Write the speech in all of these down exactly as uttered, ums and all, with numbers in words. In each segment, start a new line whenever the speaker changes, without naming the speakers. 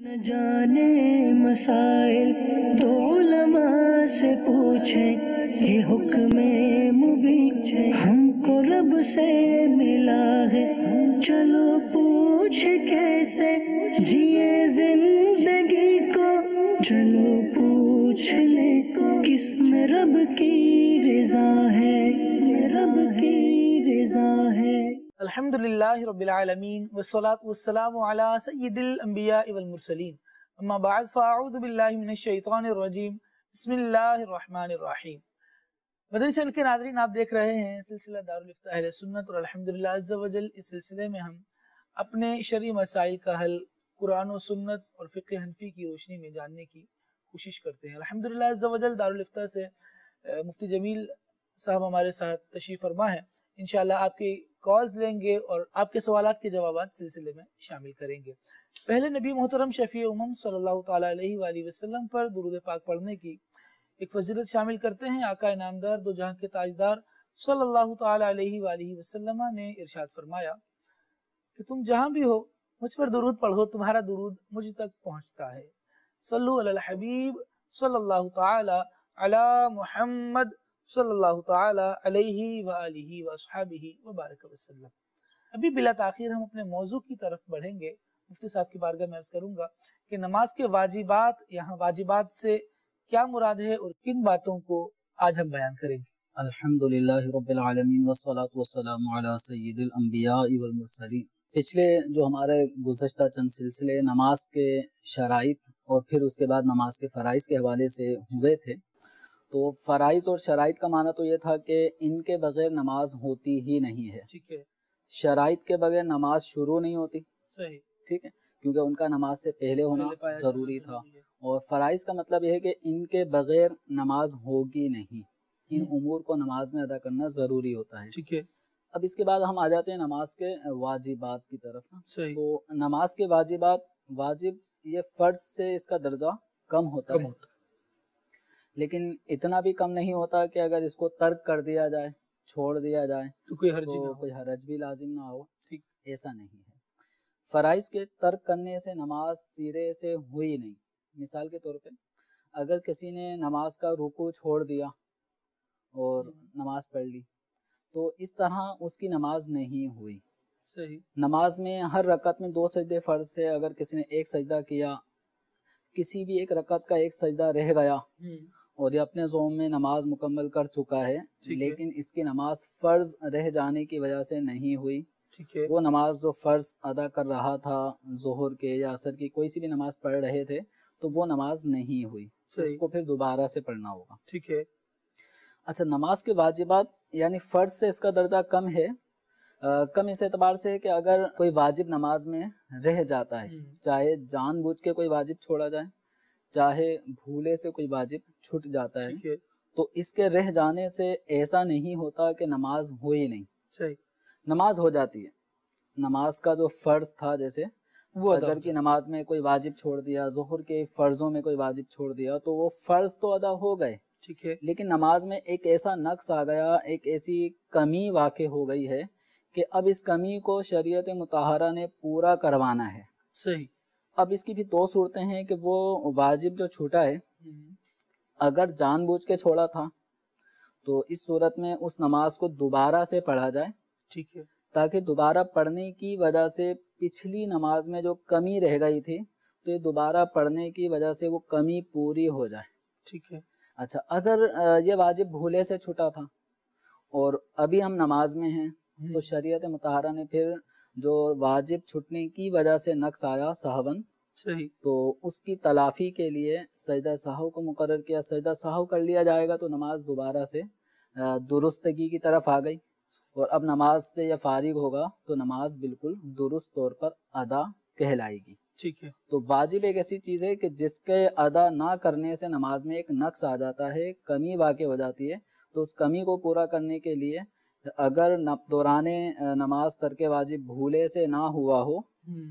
न जाने मसाइल तो उलमा से पूछे, ये हुक्म मुबीन हमको रब से मिला है, चलो पूछ कैसे जिए जिंदगी को, चलो पूछ ले किसमें रब की रज़ा है, रब की रज़ा है।
अल्हम्दुलिल्लाहि रब्बिल आलमीन वस्सलातु वस्सलामु अला सय्यिदिल अंबिया वल मुरसलीन, अम्मा बाद फ़अऊज़ु बिल्लाहि मिनश शैतानिर रजीम, बिस्मिल्लाहिर रहमानिर रहीम। मदनी चैनल के नाज़रीन, आप देख रहे हैं सिलसिला दारुल इफ्ता अहले सुन्नत, और अल्हम्दुलिल्लाह अज़्ज़ा वजल इस सिलसिले में हम अपने शरई मसाइल का हल कुरान और सुन्नत और फ़िक़्ह हनफी की रोशनी में जानने की कोशिश करते हैं। अल्हम्दुलिल्लाह अज़्ज़ा वजल दारुल इफ्ता से मुफ्ती जमील साहब हमारे साथ तशरीफ़ फरमा है। इंशाअल्लाह आपकी कॉल्स लेंगे और आपके सवालात के जवाबात सिलसिले में शामिल करेंगे। पहले नबी मोहतरम शफ़ी उम्मम सल्लल्लाहु ताला अलैहि वालैहि वसल्लम पर दुरूद पाक पढ़ने की एक फजीलत शामिल करते हैं। आका इनामदार दो जहां के ताजदार सल्लल्लाहु ताला अलैहि वालैहि वसल्लम ने इरशाद फरमाया कि तुम जहां भी हो मुझ पर दुरूद पढ़ो, तुम्हारा दुरूद मुझ तक पहुंचता है। सल्लु अलल हबीब सल्लल्लाहु ताला अला मुहम्मद सल्लल्लाहु ताला अलैहि व आलिहि व अस्हाबिहि व बारक वसल्लम। अभी बिला ताखीर हम अपने मौजू की तरफ बढ़ेंगे। मुफ्ती साहब की बारगाह में अर्ज करूंगा कि नमाज के वाजिबात, यहाँ वाजिबात से क्या मुराद है और किन बातों को आज हम बयान करेंगे।
अल्हम्दुलिल्लाहि रब्बिल आलमीन वस्सलातु वस्सलामु अला सय्यिदिल अंबिया वल मुरसलीन। पिछले जो हमारे गुज़श्ता चंद सिलसिले नमाज के शराइत और फिर उसके बाद नमाज के फ़राइज़ के हवाले से हुए थे, तो फ़राइज़ और शराइत का माना तो ये था कि इनके बगैर नमाज होती ही नहीं है।
ठीक है।
शराइत के बगैर नमाज शुरू नहीं होती।
सही।
ठीक है, क्योंकि उनका नमाज से पहले होना
पहले
ज़रूरी था। और फ़राइज़ का मतलब यह है कि इनके बगैर नमाज होगी नहीं, इन उमूर को नमाज में अदा करना ज़रूरी होता है।
ठीक है।
अब इसके बाद हम आ जाते हैं नमाज के वाजिबात की तरफ ना।
सही।
तो नमाज के वाजिबात, वाजिब ये फ़र्ज से इसका दर्जा कम होता
कम
है,
होता।
लेकिन इतना भी कम नहीं होता कि अगर इसको तर्क कर दिया जाए, छोड़ दिया जाए
तो कोई हर्ज
तो
ना हो,
कोई हरज भी लाजिम ना हो।
ठीक,
ऐसा नहीं है। फ़राइज़ के तर्क करने से नमाज सिरे से हुई नहीं। मिसाल के तौर पे अगर किसी ने नमाज का रुकू छोड़ दिया और नमाज पढ़ ली, तो इस तरह उसकी नमाज नहीं हुई।
सही।
नमाज में हर रकत में दो सजदे फ़र्ज थे, अगर किसी ने एक सजदा किया, किसी भी एक रकत का एक सजदा रह गया और ये अपने ज़ोम में नमाज मुकम्मल कर चुका है, लेकिन इसकी नमाज फ़र्ज रह जाने की वजह से नहीं हुई।
ठीक है।
वो नमाज जो फ़र्ज अदा कर रहा था, ज़ोहर के या असर की कोई सी भी नमाज पढ़ रहे थे, तो वो नमाज नहीं हुई, उसको फिर दोबारा से पढ़ना होगा।
ठीक है।
अच्छा, नमाज के वाजिबात यानी फ़र्ज से इसका दर्जा कम है। आ, कम इस एतबार से है कि अगर कोई वाजिब नमाज में रह जाता है, चाहे जानबूझ के कोई वाजिब छोड़ा जाए, चाहे भूले से कोई वाजिब छूट जाता है,
है।
तो इसके रह जाने से ऐसा नहीं होता कि नमाज हुई नहीं।
सही। नमाज
हो जाती है। नमाज का जो फ़र्ज था, जैसे वो फजर की नमाज में कोई वाजिब छोड़ दिया, ज़ोहर के फ़र्ज़ों में कोई वाजिब छोड़ दिया, तो वो फ़र्ज तो अदा हो गए।
ठीक है।
लेकिन नमाज में एक ऐसा नक्स आ गया, एक ऐसी कमी वाक़े हो गई है कि अब इस कमी को शरीयत मुताहरा ने पूरा करवाना है।
सही।
अब इसकी भी दो सूरतें हैं कि वो वाजिब जो छूटा है, अगर जानबूझ के छोड़ा था, तो इस सूरत में उस नमाज को दोबारा से पढ़ा जाए।
ठीक है।
ताकि दोबारा पढ़ने की वजह से पिछली नमाज में जो कमी रह गई थी, तो ये दोबारा पढ़ने की वजह से वो कमी पूरी हो जाए।
ठीक है।
अच्छा, अगर ये वाजिब भूले से छूटा था और अभी हम नमाज में हैं, तो शरीयत मुताहरा ने फिर जो वाजिब छूटने की वजह से नक्स आया सहवन,
सही,
तो उसकी तलाफी के लिए सजदा सहव को मुकर्रर किया। सजदा सहव कर लिया जाएगा तो नमाज दोबारा से दुरुस्तगी की तरफ आ गई, और अब नमाज से या फारिग होगा तो नमाज बिल्कुल दुरुस्त तौर पर अदा कहलाएगी।
ठीक है।
तो वाजिब एक ऐसी चीज़ है कि जिसके अदा ना करने से नमाज में एक नक्स आ जाता है, कमी वाक़े हो जाती है। तो उस कमी को पूरा करने के लिए अगर दौराने नमाज तर्के वाजिब भूले से ना हुआ हो,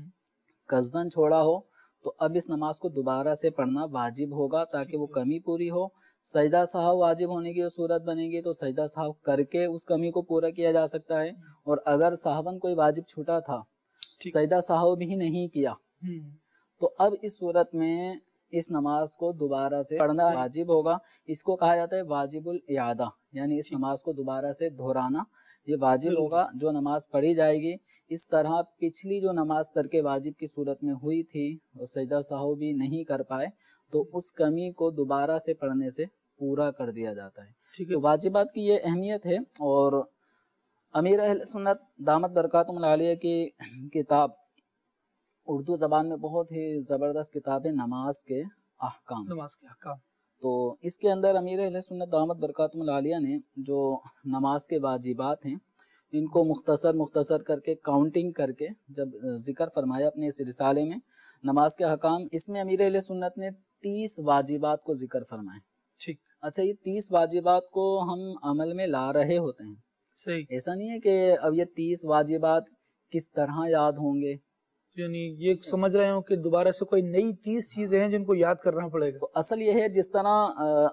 कस्दन छोड़ा हो, तो अब इस नमाज को दोबारा से पढ़ना वाजिब होगा ताकि वो कमी पूरी हो। सजदा सहव वाजिब होने की सूरत बनेगी तो सजदा सहव करके उस कमी को पूरा किया जा सकता है। और अगर सहवन कोई वाजिब छूटा था, सजदा सहव भी नहीं किया, تو اب اس صورت میں اس نماز کو دوبارہ سے پڑھنا واجب ہوگا. اس کو کہا جاتا ہے واجب الاعادہ، یعنی اس نماز کو دوبارہ سے دہرانا یہ واجب ہوگا. جو نماز پڑھی جائے گی اس طرح پچھلی جو نماز ترک واجب کی صورت میں ہوئی تھی اور سجدہ سہو بھی نہیں کر پائے تو اس کمی کو دوبارہ سے پڑھنے سے پورا کر دیا جاتا ہے. تو واجبات کی یہ اہمیت ہے. اور امیر اہل سنت دامت برکاتہم العالیہ کی کتاب اردو زبان میں بہت ہی زبردست کتاب ہے نماز کے احکام.
نماز کے احکام
تو اس کے اندر امیر اہل سنت دامت برکاتہم العالیہ نے جو نماز کے واجبات ہیں ان کو مختصر مختصر کر کے کاؤنٹنگ کر کے جب ذکر فرمایا اپنے اس رسالے میں نماز کے احکام، اس میں امیر اہل سنت نے تیس واجبات کو ذکر فرمائے.
ٹھیک.
اچھا، یہ تیس واجبات کو ہم عمل میں لا رہے ہوتے ہیں.
صحیح.
ایسا نہیں ہے کہ اب یہ تیس واجبات کس طرح یاد ہوں گے،
یعنی یہ سمجھ رہے ہوں کہ دوبارہ سے کوئی نئی تیس چیزیں ہیں جن کو یاد کرنا پڑے گا.
تو اصل یہ ہے جس طرح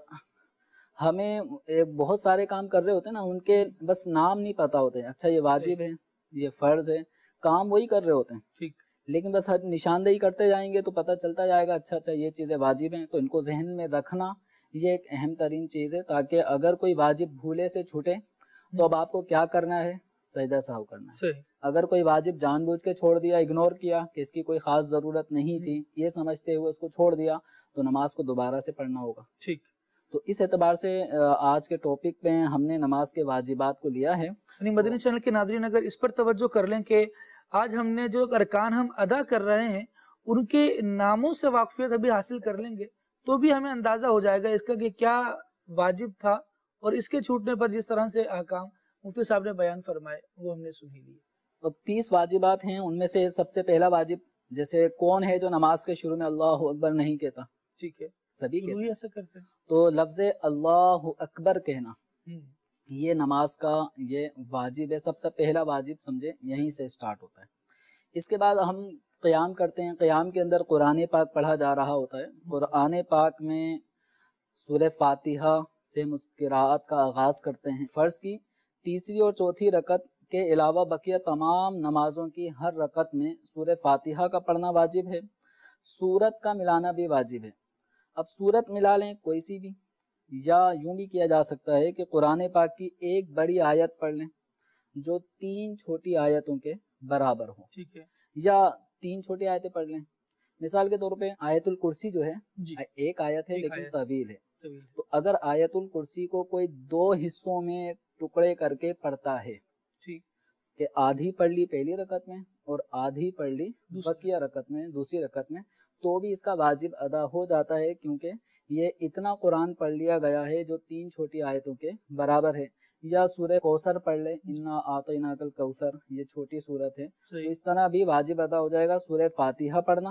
ہمیں بہت سارے کام کر رہے ہوتے ہیں نا، ان کے بس نام نہیں پتا ہوتے. اچھا یہ واجب ہے، یہ فرض ہے، کام وہی کر رہے ہوتے ہیں.
ٹھیک.
لیکن بس نشاندہی کرتے جائیں گے تو پتہ چلتا جائے گا اچھا اچھا یہ چیزیں واجب ہیں. تو ان کو ذہن میں رکھنا یہ ایک اہم ترین چیز ہے، تاکہ اگر کوئی واجب بھولے سے چھوٹے تو اب آپ کو کیا کرنا ہے، سجدہ سہو کرنا ہے.
صحیح.
اگر کوئی واجب جان بوجھ کے چھوڑ دیا، اگنور کیا کہ اس کی کوئی خاص ضرورت نہیں تھی یہ سمجھتے ہوئے اس کو چھوڑ دیا تو نماز کو دوبارہ سے پڑھنا ہوگا.
ٹھیک.
تو اس اعتبار سے آج کے ٹاپک پہ ہم نے نماز کے واجبات کو لیا ہے.
یعنی مدنی چینل کے ناظرین اگر اس پر توجہ کر لیں کہ آج ہم نے جو ارکان ہم ادا کر رہے ہیں ان کے ناموں سے واقفیت ابھی حاصل کر لیں گے تو بھی ہمیں اندازہ ہو جائے گا اس کا کہ کیا واجب تھا، اور اس کے چھوٹنے پر جس طرح سے احکام مفتی صاحب نے بیان فرمائے وہ ہم نے سن ہی لیے.
اب تیس واجبات ہیں، ان میں سے سب سے پہلا واجب، جیسے کون ہے جو نماز کے شروع میں اللہ اکبر نہیں کہتا؟
ٹھیک ہے.
سبھی کہتے ہیں.
ایسا کرتے ہیں.
تو لفظ اللہ اکبر کہنا
ہم.
یہ نماز کا یہ واجب ہے، سب سے پہلا واجب سمجھے یہیں سے سٹارٹ ہوتا ہے. اس کے بعد ہم قیام کرتے ہیں. قیام کے اندر قرآن پاک پڑھا جا رہا ہوتا ہے. قرآن پاک میں سورہ فاتحہ سے قراءت کا آغاز کرتے ہیں. فرض کی تیسری اور چوتھی رکعت کے علاوہ بقیہ تمام نمازوں کی ہر رکعت میں سورہ فاتحہ کا پڑھنا واجب ہے. سورت کا ملانا بھی واجب ہے. اب سورت ملا لیں کوئی سی بھی، یا یوں بھی کیا جا سکتا ہے کہ قرآن پاک کی ایک بڑی آیت پڑھ لیں جو تین چھوٹی آیتوں کے برابر ہو.
ٹھیک ہے.
یا تین چھوٹی آیتیں پڑھ لیں. مثال کے طور پہ آیت الکرسی جو ہے
جی.
ایک آیت ہے
ایک
لیکن
آیت.
طویل ہے.
طویل.
تو اگر آیت الکرسی کو کوئی دو حصوں میں ٹکڑے کر کے پڑھتا ہے
ٹھیک
کہ آدھی پڑھ لی پہلی رکعت میں اور آدھی پڑھ لی بقیہ رکعت میں دوسری رکعت میں، تو بھی اس کا واجب ادا ہو جاتا ہے، کیونکہ یہ اتنا قرآن پڑھ لیا گیا ہے جو تین چھوٹی آیتوں کے برابر ہے. یا سورہ کوثر پڑھ لے، انا اعطیناک الکوثر، یہ چھوٹی سورت ہے، تو اس طرح بھی واجب ادا ہو جائے گا. سورہ فاتحہ پڑھنا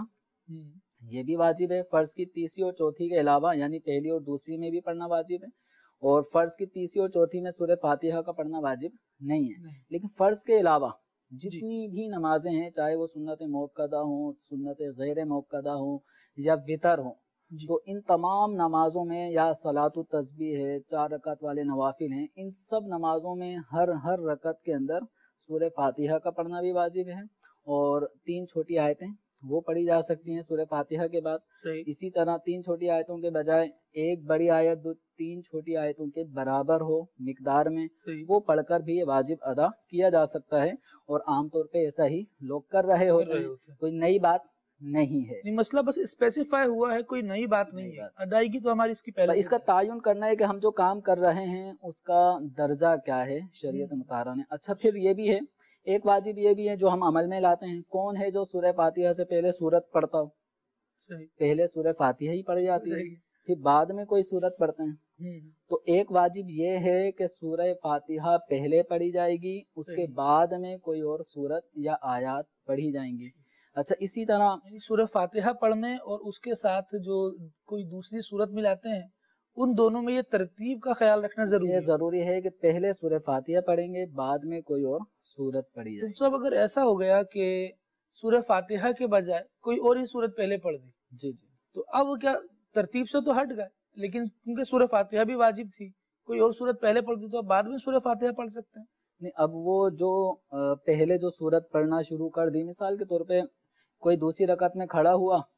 یہ بھی واجب ہے. فرض کی تیسری اور چوتھی کے علاوہ، یعنی پہلی اور دوسری میں بھی پڑھنا واجب ہے. اور فرض کی تیسری اور چوتھی میں سورہ فاتحہ کا پڑھنا واجب نہیں ہے. لیکن فرض کے علاوہ جتنی بھی نمازیں ہیں، چاہے وہ سنت موقدہ ہوں، سنت غیر موقدہ ہوں یا وطر ہوں، تو ان تمام نمازوں میں یا صلاۃ التسبیح ہے، چار رکعت والے نوافل ہیں، ان سب نمازوں میں ہر ہر رکعت کے اندر سورہ فاتحہ کا پڑھنا بھی واجب ہے. اور تین چھوٹی آیتیں وہ پڑھی جا سکتی ہیں سورہ فاتحہ کے بعد. اسی طرح تین چھوٹی آیتوں کے بجائے ایک بڑی آیت دو تین چھوٹی آیتوں کے برابر ہو مقدار میں، وہ پڑھ کر بھی یہ واجب ادا کیا جا سکتا ہے. اور عام طور پہ ایسا ہی لوگ کر رہے ہوتے ہیں، کوئی نئی بات نہیں ہے.
مسئلہ بس اسپیسیفائی ہوا ہے، کوئی نئی بات نہیں ہے. ادائیگی تو ہماری اس کی پہلے
اس کا تعین کرنا ہے کہ ہم جو کام کر رہے ہیں اس کا درجہ کیا ہے شریعت مطہرہ نے. اچھا پھر یہ بھی ہے، ایک واجب یہ بھی ہے جو ہم عمل میں لاتے ہیں. کون ہے جو سورہ فاتحہ سے پہلے سورت پڑھتا ہو؟ پہلے سورہ فاتحہ ہی پڑھی جاتی ہے، پھر بعد میں کوئی سورت پڑھتے ہیں. تو ایک واجب یہ ہے کہ سورہ فاتحہ پہلے پڑھی جائے گی، اس کے بعد میں کوئی اور سورت یا آیات پڑھی جائیں گی. اچھا اسی طرح
سورہ فاتحہ پڑھنے اور اس کے ساتھ جو کوئی دوسری سورت ملاتے ہیں ان دونوں میں یہ ترتیب کا خیال رکھنا ضروری ہے.
یہ ضروری ہے کہ پہلے سورہ فاتحہ پڑھیں گے، بعد میں کوئی اور سورت پڑھی جائے گی.
سب اگر ایسا ہو گیا کہ سورہ فاتحہ کے بجائے کوئی اور ہی سورت پہلے پڑھ دی،
جی جی
تو اب کیا ترتیب سے تو ہٹ گئے، لیکن کیونکہ سورہ فاتحہ بھی واجب تھی، کوئی اور سورت پہلے پڑھ دی تو اب بعد میں سورہ فاتحہ پڑھ سکتے ہیں.
نہیں، اب وہ جو پہلے جو سورت پڑھنا شروع کر دی، مثال کے طور پہ کوئی دوسری رکعت میں کھڑا ہوا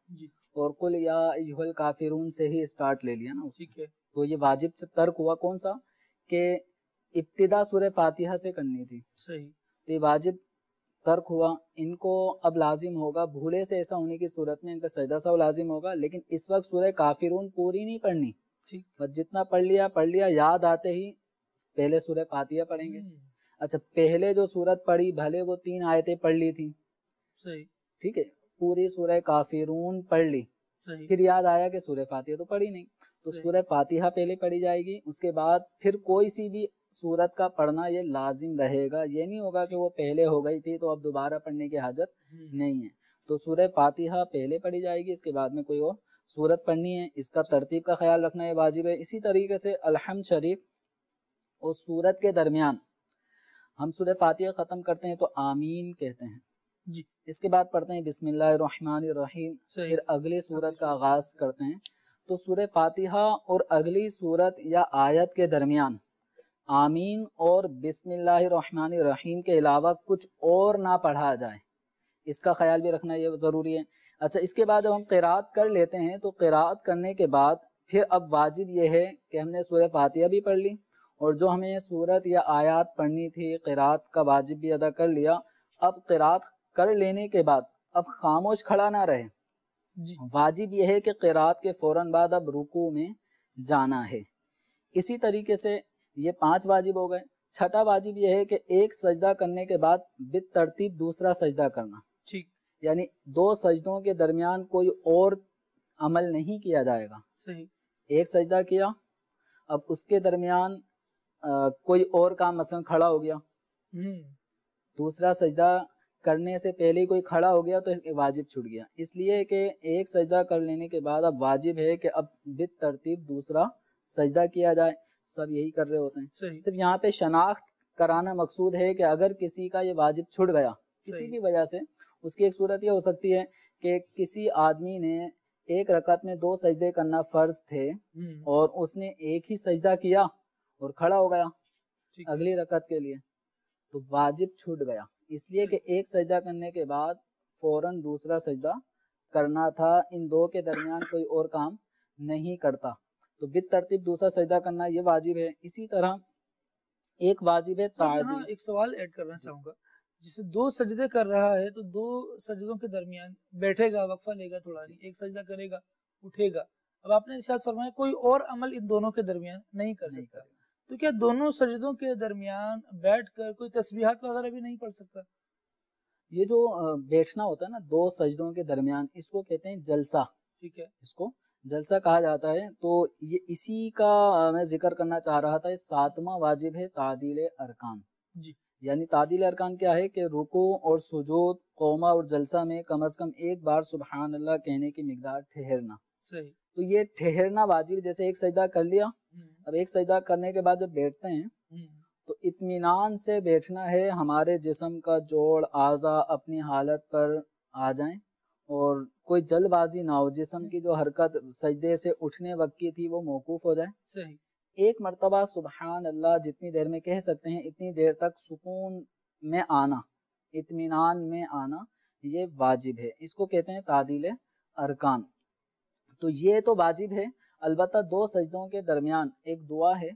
جی
اور قل یا ایھا الکافرون سے ہی اسٹارٹ لے لیا نا،
ٹھیک ہے
تو یہ واجب ترک ہوا کون سا کہ ابتدا سورہ فاتحہ سے کرنی تھی،
صحیح
تو یہ واجب ترک ہوا۔ ان کو اب لازم ہوگا، بھولے سے ایسا ہونے کی صورت میں ان کا سجدہ سہو لازم ہوگا، لیکن اس وقت سورہ کافرون پوری نہیں پڑھنی،
ٹھیک
بس جتنا پڑھ لیا پڑھ لیا، یاد آتے ہی پہلے سورہ فاتحہ پڑھیں گے۔
ہم،
اچھا پہلے جو سورت پڑھی بھلے وہ تین آیتیں پڑھ لی تھیں،
صحیح
ٹھیک ہے، پوری سورہ کافرون پڑھ لی،
صحیح
پھر یاد آیا کہ سورہ فاتحہ تو پڑھی نہیں، تو
صحیح
سورہ فاتحہ پہلے پڑھی جائے گی، اس کے بعد پھر کوئی سی بھی سورت کا پڑھنا یہ لازم رہے گا، یہ نہیں ہوگا کہ وہ پہلے ہو گئی تھی تو اب دوبارہ پڑھنے کی حاجت
ہم،
نہیں ہے۔ تو سورہ فاتحہ پہلے پڑھی جائے گی، اس کے بعد میں کوئی اور سورت پڑھنی ہے، اس کا ترتیب کا خیال رکھنا یہ واجب ہے۔ اسی طریقے سے الحمد شریف اور سورت کے درمیان ہم سورہ فاتحہ ختم کرتے ہیں تو آمین کہتے ہیں،
جی
اس کے بعد پڑھتے ہیں بسم اللہ الرحمن الرحیم،
صحیح
پھر اگلی سورت کا آغاز کرتے ہیں۔ تو سورہ فاتحہ اور اگلی سورت یا آیت کے درمیان آمین اور بسم اللہ الرحمن الرحیم کے علاوہ کچھ اور نہ پڑھا جائے، اس کا خیال بھی رکھنا یہ ضروری ہے۔ اچھا اس کے بعد جب ہم قرات کر لیتے ہیں تو قرات کرنے کے بعد پھر اب واجب یہ ہے کہ ہم نے سورہ فاتحہ بھی پڑھ لی اور جو ہمیں سورت یا آیات پڑھنی تھی قرات کا واجب بھی ادا کر لیا۔ اب قرات کر لینے کے بعد اب خاموش کھڑا نہ رہے،
جی
واجب یہ ہے کہ قرات کے فوراً بعد اب رکوع میں جانا ہے۔ اسی طریقے سے یہ پانچ واجب ہو گئے۔ چھٹا واجب یہ ہے کہ ایک سجدہ کرنے کے بعد بالترتیب دوسرا سجدہ کرنا،
ٹھیک
یعنی دو سجدوں کے درمیان کوئی اور عمل نہیں کیا جائے گا۔
صحیح
ایک سجدہ کیا، اب اس کے درمیان آ, کوئی اور کام مثلا کھڑا ہو گیا،
ہم،
دوسرا سجدہ کرنے سے پہلے ہی کوئی کھڑا ہو گیا تو واجب چھوٹ گیا، اس لیے کہ ایک سجدہ کر لینے کے بعد اب واجب ہے کہ اب بالترتیب دوسرا سجدہ کیا جائے، سب یہی کر رہے ہوتے ہیں۔
صحیح
صرف یہاں پہ شناخت کرانا مقصود ہے کہ اگر کسی کا یہ واجب چھوٹ گیا کسی
صحیح
بھی وجہ سے، اس کی ایک صورت یہ ہو سکتی ہے کہ کسی آدمی نے ایک رکعت میں دو سجدے کرنا فرض تھے
ہم،
اور اس نے ایک ہی سجدہ کیا اور کھڑا ہو گیا
ٹھیک ہے
اگلی رکعت کے لیے، تو واجب چھوٹ گیا، اس لیے کہ ایک سجدہ کرنے کے بعد فوراً دوسرا سجدہ کرنا تھا، ان دو کے درمیان کوئی اور کام نہیں کرتا، تو بالترتیب دوسرا سجدہ کرنا یہ واجب ہے۔ اسی طرح ایک واجب ہے
سر یہاں
تعدیل۔
ایک سوال ایڈ کرنا چاہوں گا، جسے دو سجدے کر رہا ہے تو دو سجدوں کے درمیان بیٹھے گا، وقفہ لے گا تھوڑا نہیں، ایک سجدہ کرے گا اٹھے گا، اب آپ نے ارشاد فرمایا کوئی اور عمل ان دونوں کے درمیان نہیں کر
نہیں
سکتا،
کرے گا۔
تو کیا دونوں سجدوں کے درمیان بیٹھ کر کوئی تسبیحات وغیرہ بھی نہیں پڑھ سکتا؟
یہ جو آ، بیٹھنا ہوتا ہے نا دو سجدوں کے درمیان، اس کو کہتے ہیں جلسہ،
ٹھیک ہے
اس کو جلسہ کہا جاتا ہے، تو یہ اسی کا آ، میں ذکر کرنا چاہ رہا تھا۔ یہ ساتواں واجب ہے تعدیل ارکان،
جی
یعنی تعدیل ارکان کیا ہے کہ رکوع اور سجود، قومہ اور جلسہ میں کم از کم ایک بار سبحان اللہ کہنے کی مقدار ٹھہرنا،
صحیح
تو یہ ٹھہرنا واجب، جیسے ایک سجدہ کر لیا،
ہم،
اب ایک سجدہ کرنے کے بعد جب بیٹھتے ہیں
ہم،
تو اطمینان سے بیٹھنا ہے، ہمارے جسم کا جوڑ اعضاء اپنی حالت پر آ جائیں اور کوئی جلد بازی نہ ہو، جسم کی جو حرکت سجدے سے اٹھنے وقت کی تھی وہ موقوف ہو جائے۔
صحیح
ایک مرتبہ سبحان اللہ جتنی دیر میں کہہ سکتے ہیں اتنی دیر تک سکون میں آنا، اطمینان میں آنا، یہ واجب ہے، اس کو کہتے ہیں تعدیل ارکان۔ تو یہ تو واجب ہے، البتہ دو سجدوں کے درمیان ایک دعا ہے،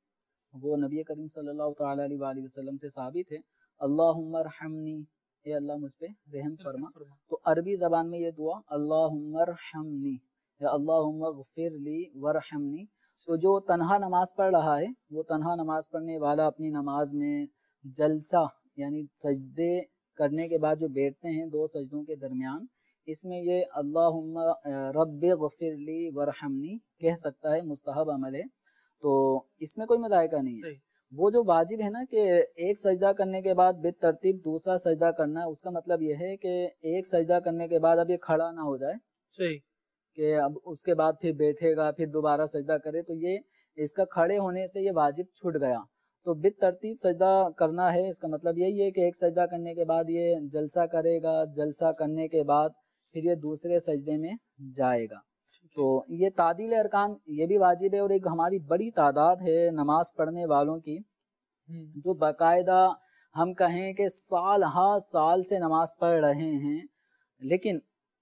وہ نبی کریم صلی اللہ تعالیٰ علیہ وآلہ وسلم سے ثابت ہے، اللہم ارحمنی، اے اللہ مجھ پہ رحم فرما۔
فرما
تو عربی زبان میں یہ دعا اللہم ارحمنی یا اللہم اغفر لی ورحمنی، تو جو تنہا نماز پڑھ رہا ہے وہ تنہا نماز پڑھنے والا اپنی نماز میں جلسہ یعنی سجدے کرنے کے بعد جو بیٹھتے ہیں دو سجدوں کے درمیان، اس میں یہ اللہم رب اغفر لی ورحمنی کہہ سکتا ہے، مستحب عمل ہے، تو اس میں کوئی مذائقہ نہیں ہے۔
صحیح
وہ جو واجب ہے نا کہ ایک سجدہ کرنے کے بعد بالترتیب دوسرا سجدہ کرنا، اس کا مطلب یہ ہے کہ ایک سجدہ کرنے کے بعد اب یہ کھڑا نہ ہو جائے
صحیح
کہ اب اس کے بعد پھر بیٹھے گا پھر دوبارہ سجدہ کرے، تو یہ اس کا کھڑے ہونے سے یہ واجب چھوٹ گیا، تو بالترتیب سجدہ کرنا ہے، اس کا مطلب یہی ہے کہ ایک سجدہ کرنے کے بعد یہ جلسہ کرے گا، جلسہ کرنے کے بعد پھر یہ دوسرے سجدے میں جائے گا۔ تو یہ تعدیل ارکان یہ بھی واجب ہے، اور ایک ہماری بڑی تعداد ہے نماز پڑھنے والوں کی
ہم،
جو باقاعدہ ہم کہیں کہ سال ہا سال سے نماز پڑھ رہے ہیں، لیکن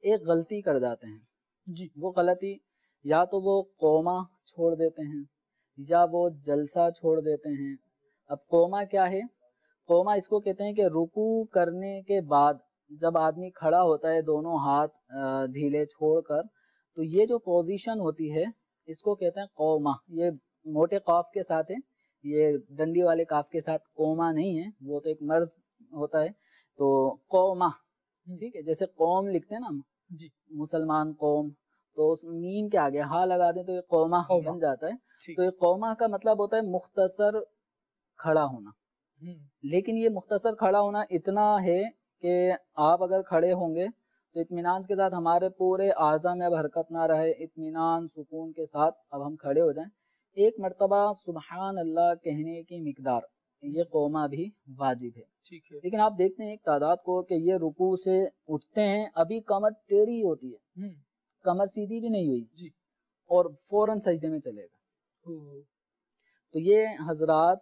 ایک غلطی کر جاتے ہیں
جی
وہ غلطی یا تو وہ قوما چھوڑ دیتے ہیں یا وہ جلسہ چھوڑ دیتے ہیں. اب قوما کیا ہے؟ قوما اس کو کہتے ہیں کہ رکوع کرنے کے بعد جب آدمی کھڑا ہوتا ہے دونوں ہاتھ ڈھیلے چھوڑ کر، تو یہ جو پوزیشن ہوتی ہے اس کو کہتے ہیں قوما. یہ موٹے قاف کے ساتھ ہے، یہ ڈنڈی والے قاف کے ساتھ قوما نہیں ہے، وہ تو ایک مرض ہوتا ہے. تو قوما ٹھیک ہے، جیسے قوم لکھتے ہیں نا
جی
مسلمان قوم، تو اس میم کے آگے ہاں لگا دیں تو یہ قوما بن جاتا ہے. تو یہ قوما کا مطلب ہوتا ہے مختصر کھڑا ہونا. لیکن یہ مختصر کھڑا ہونا اتنا ہے کہ آپ اگر کھڑے ہوں گے تو اطمینان کے ساتھ، ہمارے پورے اعضاء میں اب حرکت نہ رہے، اطمینان سکون کے ساتھ اب ہم کھڑے ہو جائیں، ایک مرتبہ سبحان اللہ کہنے کی مقدار، یہ قوما بھی واجب ہے.
ٹھیک ہے.
لیکن آپ دیکھتے ہیں ایک تعداد کو کہ یہ رکوع سے اٹھتے ہیں، ابھی کمر ٹیڑھی ہوتی ہے، کمر سیدھی بھی نہیں ہوئی
جی
اور فوراً سجدے میں چلے گا. تو یہ حضرات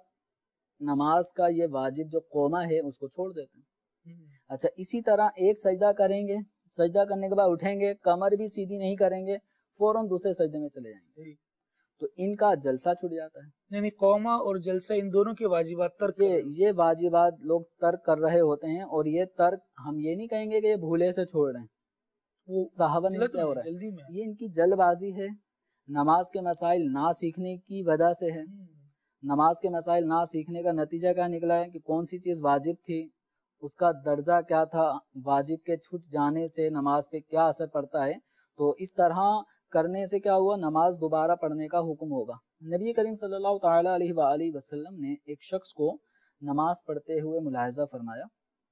نماز کا یہ واجب جو قوما ہے اس کو چھوڑ دیتے ہیں. اچھا اسی طرح ایک سجدہ کریں گے، سجدہ کرنے کے بعد اٹھیں گے، کمر بھی سیدھی نہیں کریں گے، فوراً دوسرے سجدے میں چلے جائیں گے، تو ان کا جلسہ چھوٹ جاتا ہے.
یعنی قوما اور جلسہ ان دونوں کے واجبات ترک
یہ یہ واجبات لوگ ترک کر رہے ہوتے ہیں، اور یہ ترک ہم یہ نہیں کہیں گے کہ یہ بھولے سے چھوڑ رہے ہیں،
وہ
صحابہ ان سے ہو رہا ہے، یہ ان کی جلد بازی ہے. نماز کے مسائل نہ سیکھنے کی وجہ سے ہے. نماز کے مسائل نہ سیکھنے کا نتیجہ کیا نکلا ہے کہ کون سی چیز واجب تھی، اس کا درجہ کیا تھا، واجب کے چھٹ جانے سے نماز پہ کیا اثر پڑتا ہے. تو اس طرح کرنے سے کیا ہوا، نماز دوبارہ پڑھنے کا حکم ہوگا. نبی کریم صلی اللہ تعالیٰ علیہ وآلہ وسلم نے ایک شخص کو نماز پڑھتے ہوئے ملاحظہ فرمایا،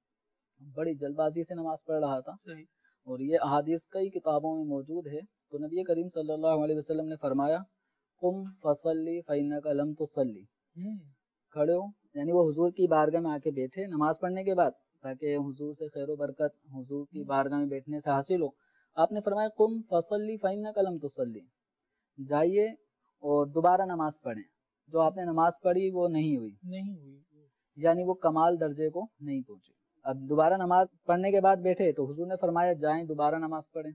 بڑی جلد بازی سے نماز پڑھ رہا تھا، اور یہ احادیث کئی کتابوں میں موجود ہے. تو نبی کریم صلی اللہ علیہ وسلم نے فرمایا قم فصلی فإنک لم تصلی، کھڑے ہو، یعنی وہ حضور کی بارگاہ میں آ کے بیٹھے نماز پڑھنے کے بعد، تاکہ حضور سے خیر و برکت حضور کی بارگاہ میں بیٹھنے سے حاصل ہو. آپ نے فرمایا قم فصلی فإنک لم تصلی، جائیے اور دوبارہ نماز پڑھیں، جو آپ نے نماز پڑھی وہ نہیں ہوئی
نہیں ہوئی
یعنی وہ کمال درجے کو نہیں پہنچی. اب دوبارہ نماز پڑھنے کے بعد بیٹھے تو حضور نے فرمایا جائیں دوبارہ نماز پڑھیں.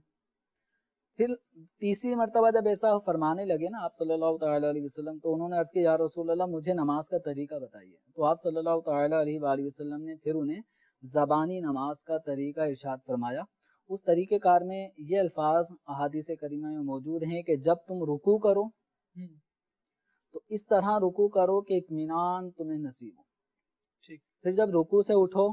پھر تیسری مرتبہ جب ایسا فرمانے لگے نا آپ صلی اللہ تعالیٰ علیہ وسلم، تو انہوں نے عرض کیا یا رسول اللہ مجھے نماز کا طریقہ بتائیے. تو آپ صلی اللہ تعالیٰ علیہ وآلہ وسلم نے پھر انہیں زبانی نماز کا طریقہ ارشاد فرمایا. اس طریقہ کار میں یہ الفاظ احادیث کریمہ میں موجود ہیں کہ جب تم رکوع کرو تو اس طرح رکوع کرو کہ اطمینان تمہیں نصیب ہو. پھر جب رکوع سے اٹھو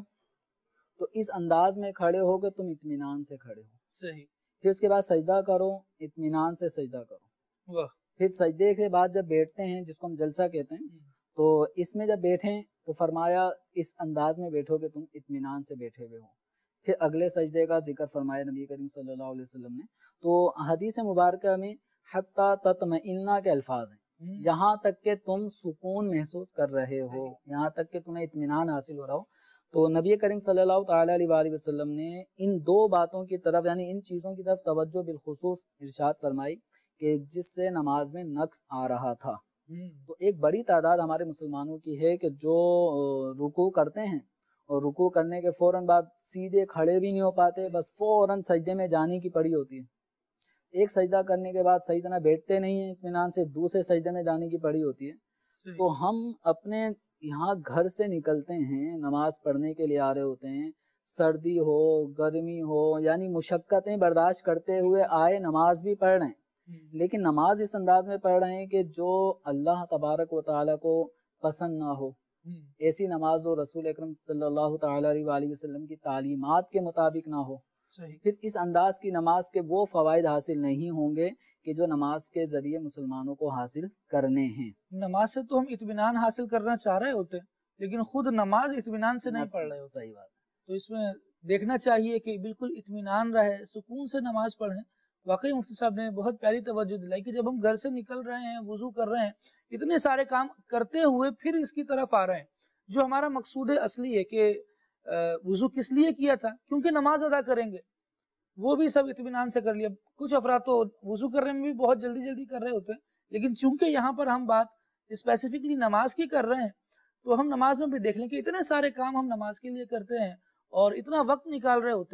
تو اس انداز میں کھڑے ہو کہ تم اطمینان سے کھڑے ہو.
صحیح.
پھر اس کے بعد سجدہ کرو، اطمینان سے سجدہ کرو. واہ. پھر سجدے کے بعد جب بیٹھتے ہیں جس کو ہم جلسہ کہتے ہیں، تو اس میں جب بیٹھیں تو فرمایا اس انداز میں بیٹھو کہ تم اطمینان سے بیٹھے ہوئے ہو. پھر اگلے سجدے کا ذکر فرمایا نبی کریم صلی اللہ علیہ وسلم نے. تو حدیث مبارکہ میں حتی تطمئن کے الفاظ ہیں، یہاں تک کہ تم سکون محسوس کر رہے ہو، یہاں تک کہ تمہیں اطمینان حاصل ہو رہا ہو. تو نبی کریم صلی اللہ تعالیٰ علیہ وآلہ وسلم نے ان دو باتوں کی طرف، یعنی ان چیزوں کی طرف توجہ بالخصوص ارشاد فرمائی کہ جس سے نماز میں نقص آ رہا تھا. تو ایک بڑی تعداد ہمارے مسلمانوں کی ہے کہ جو رکوع کرتے ہیں اور رکوع کرنے کے فوراً بعد سیدھے کھڑے بھی نہیں ہو پاتے، بس فوراً سجدے میں جانے کی پڑی ہوتی ہے. ایک سجدہ کرنے کے بعد صحیح طرح بیٹھتے نہیں ہیں اطمینان سے، دوسرے سجدے میں جانے کی پڑی ہوتی ہے. تو ہم اپنے یہاں گھر سے نکلتے ہیں، نماز پڑھنے کے لیے آ رہے ہوتے ہیں، سردی ہو گرمی ہو، یعنی مشقتیں برداشت کرتے ہوئے آئے، نماز بھی پڑھ رہے ہیں، لیکن نماز اس انداز میں پڑھ رہے ہیں کہ جو اللہ تبارک و تعالیٰ کو پسند نہ ہو. ایسی نماز ہو رسول اکرم صلی اللہ تعالیٰ علیہ وآلہ وسلم کی تعلیمات کے مطابق نہ ہو. پھر اس انداز کی نماز کے وہ فوائد حاصل نہیں ہوں گے کہ جو نماز کے ذریعے مسلمانوں کو حاصل کرنے ہیں.
نماز سے تو ہم اطمینان حاصل کرنا چاہ رہے ہوتے ہیں، لیکن خود نماز اطمینان سے نہیں پڑھ رہے ہوتے.
صحیح بات.
تو اس میں دیکھنا چاہیے کہ بالکل اطمینان رہے، سکون سے نماز پڑھیں. واقعی مفتی صاحب نے بہت پیاری توجہ دلائی کہ جب ہم گھر سے نکل رہے ہیں، وضو کر رہے ہیں، اتنے سارے کام کرتے ہوئے پھر اس کی طرف آ رہے ہیں، جو ہمارا مقصود اصلی ہے کہ وضو کس لیے کیا تھا، کیونکہ نماز ادا کریں گے، وہ بھی سب اطمینان سے کر لیا. کچھ افراد تو وضو کرنے میں بھی بہت جلدی جلدی کر رہے ہوتے ہیں، لیکن چونکہ یہاں پر ہم بات اسپیسیفکلی نماز کی کر رہے ہیں، تو ہم نماز میں بھی دیکھ لیں کہ اتنے سارے کام ہم نماز کے لیے کرتے ہیں اور اتنا وقت نکال رہے ہوتے ہیں،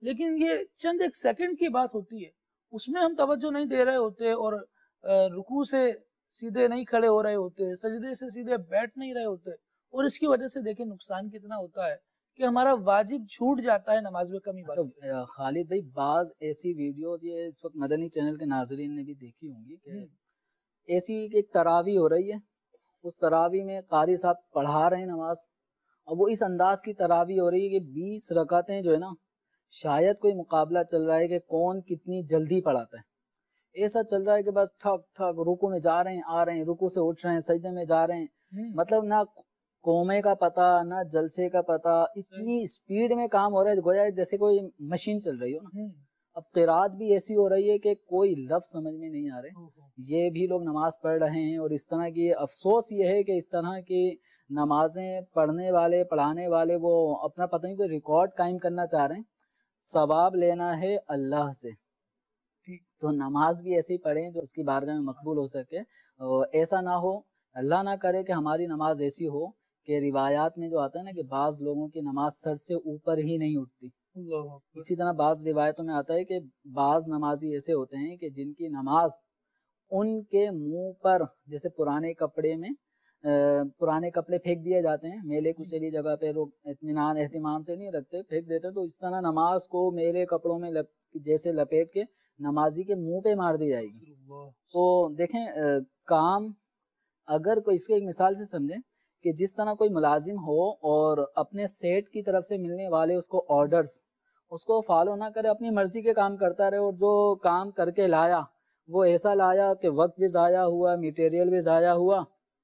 لیکن یہ چند ایک سیکنڈ کی بات ہوتی ہے، اس میں ہم توجہ نہیں دے رہے ہوتے اور رکوع سے سیدھے نہیں کھڑے ہو رہے ہوتے، سجدے سے سیدھے بیٹھ نہیں رہے ہوتے، اور اس کی وجہ سے دیکھیں نقصان کتنا ہوتا ہے کہ ہمارا واجب چھوٹ جاتا ہے نماز میں کمی بات.
اچھا خالد بھائی، بعض ایسی ویڈیوز یہ اس وقت مدنی چینل کے ناظرین نے بھی دیکھی ہوں گی کہ ایسی ایک تراویح ہو رہی ہے، اس تراویح میں قاری صاحب پڑھا رہے ہیں نماز، اب وہ اس انداز کی تراویح ہو رہی ہے کہ بیس رکعتیں جو ہے نا، شاید کوئی مقابلہ چل رہا ہے کہ کون کتنی جلدی پڑھاتا ہے، ایسا چل رہا ہے کہ بس ٹھک ٹھک رکوع میں جا رہے ہیں، آ رہے ہیں، رکوع سے اٹھ رہے ہیں، سجدے میں جا رہے ہیں، مطلب نہ قومے کا پتہ نہ جلسے کا پتہ، اتنی اسپیڈ میں کام ہو رہا ہے گویا جیسے کوئی مشین چل رہی ہو نا. اب قرات بھی ایسی ہو رہی ہے کہ کوئی لفظ سمجھ میں نہیں آ رہے، یہ بھی لوگ نماز پڑھ رہے ہیں، اور اس طرح کی افسوس یہ ہے کہ اس طرح کی نمازیں پڑھنے والے پڑھانے والے وہ اپنا پتہ نہیں کوئی ریکارڈ قائم کرنا چاہ رہے ہیں، ثواب لینا ہے اللہ سے، تو نماز بھی ایسی پڑھیں جو اس کی بارگاہ میں مقبول ہو سکے. اور ایسا نہ ہو، اللہ نہ کرے کہ ہماری نماز ایسی ہو کہ روایات میں جو آتا ہے نا کہ بعض لوگوں کی نماز سر سے اوپر ہی نہیں اٹھتی. اسی طرح بعض روایتوں میں آتا ہے کہ بعض نمازی ایسے ہوتے ہیں کہ جن کی نماز ان کے منہ پر، جیسے پرانے کپڑے میں پرانے کپڑے پھینک دیے جاتے ہیں میلے کچلی جگہ پہ، لوگ اطمینان اہتمام سے نہیں رکھتے، پھینک دیتے ہیں، تو اس طرح نماز کو میلے کپڑوں میں لپ جیسے لپیٹ کے نمازی کے منہ پہ مار دی جائے گی. تو دیکھیں کام اگر کوئی، اس کے ایک مثال سے سمجھیں کہ جس طرح کوئی ملازم ہو اور اپنے سیٹ کی طرف سے ملنے والے اس کو آرڈرز اس کو فالو نہ کرے، اپنی مرضی کے کام کرتا رہے، اور جو کام کر کے لایا وہ ایسا لایا کہ وقت بھی ضائع ہوا، میٹیریل بھی ضائع ہوا،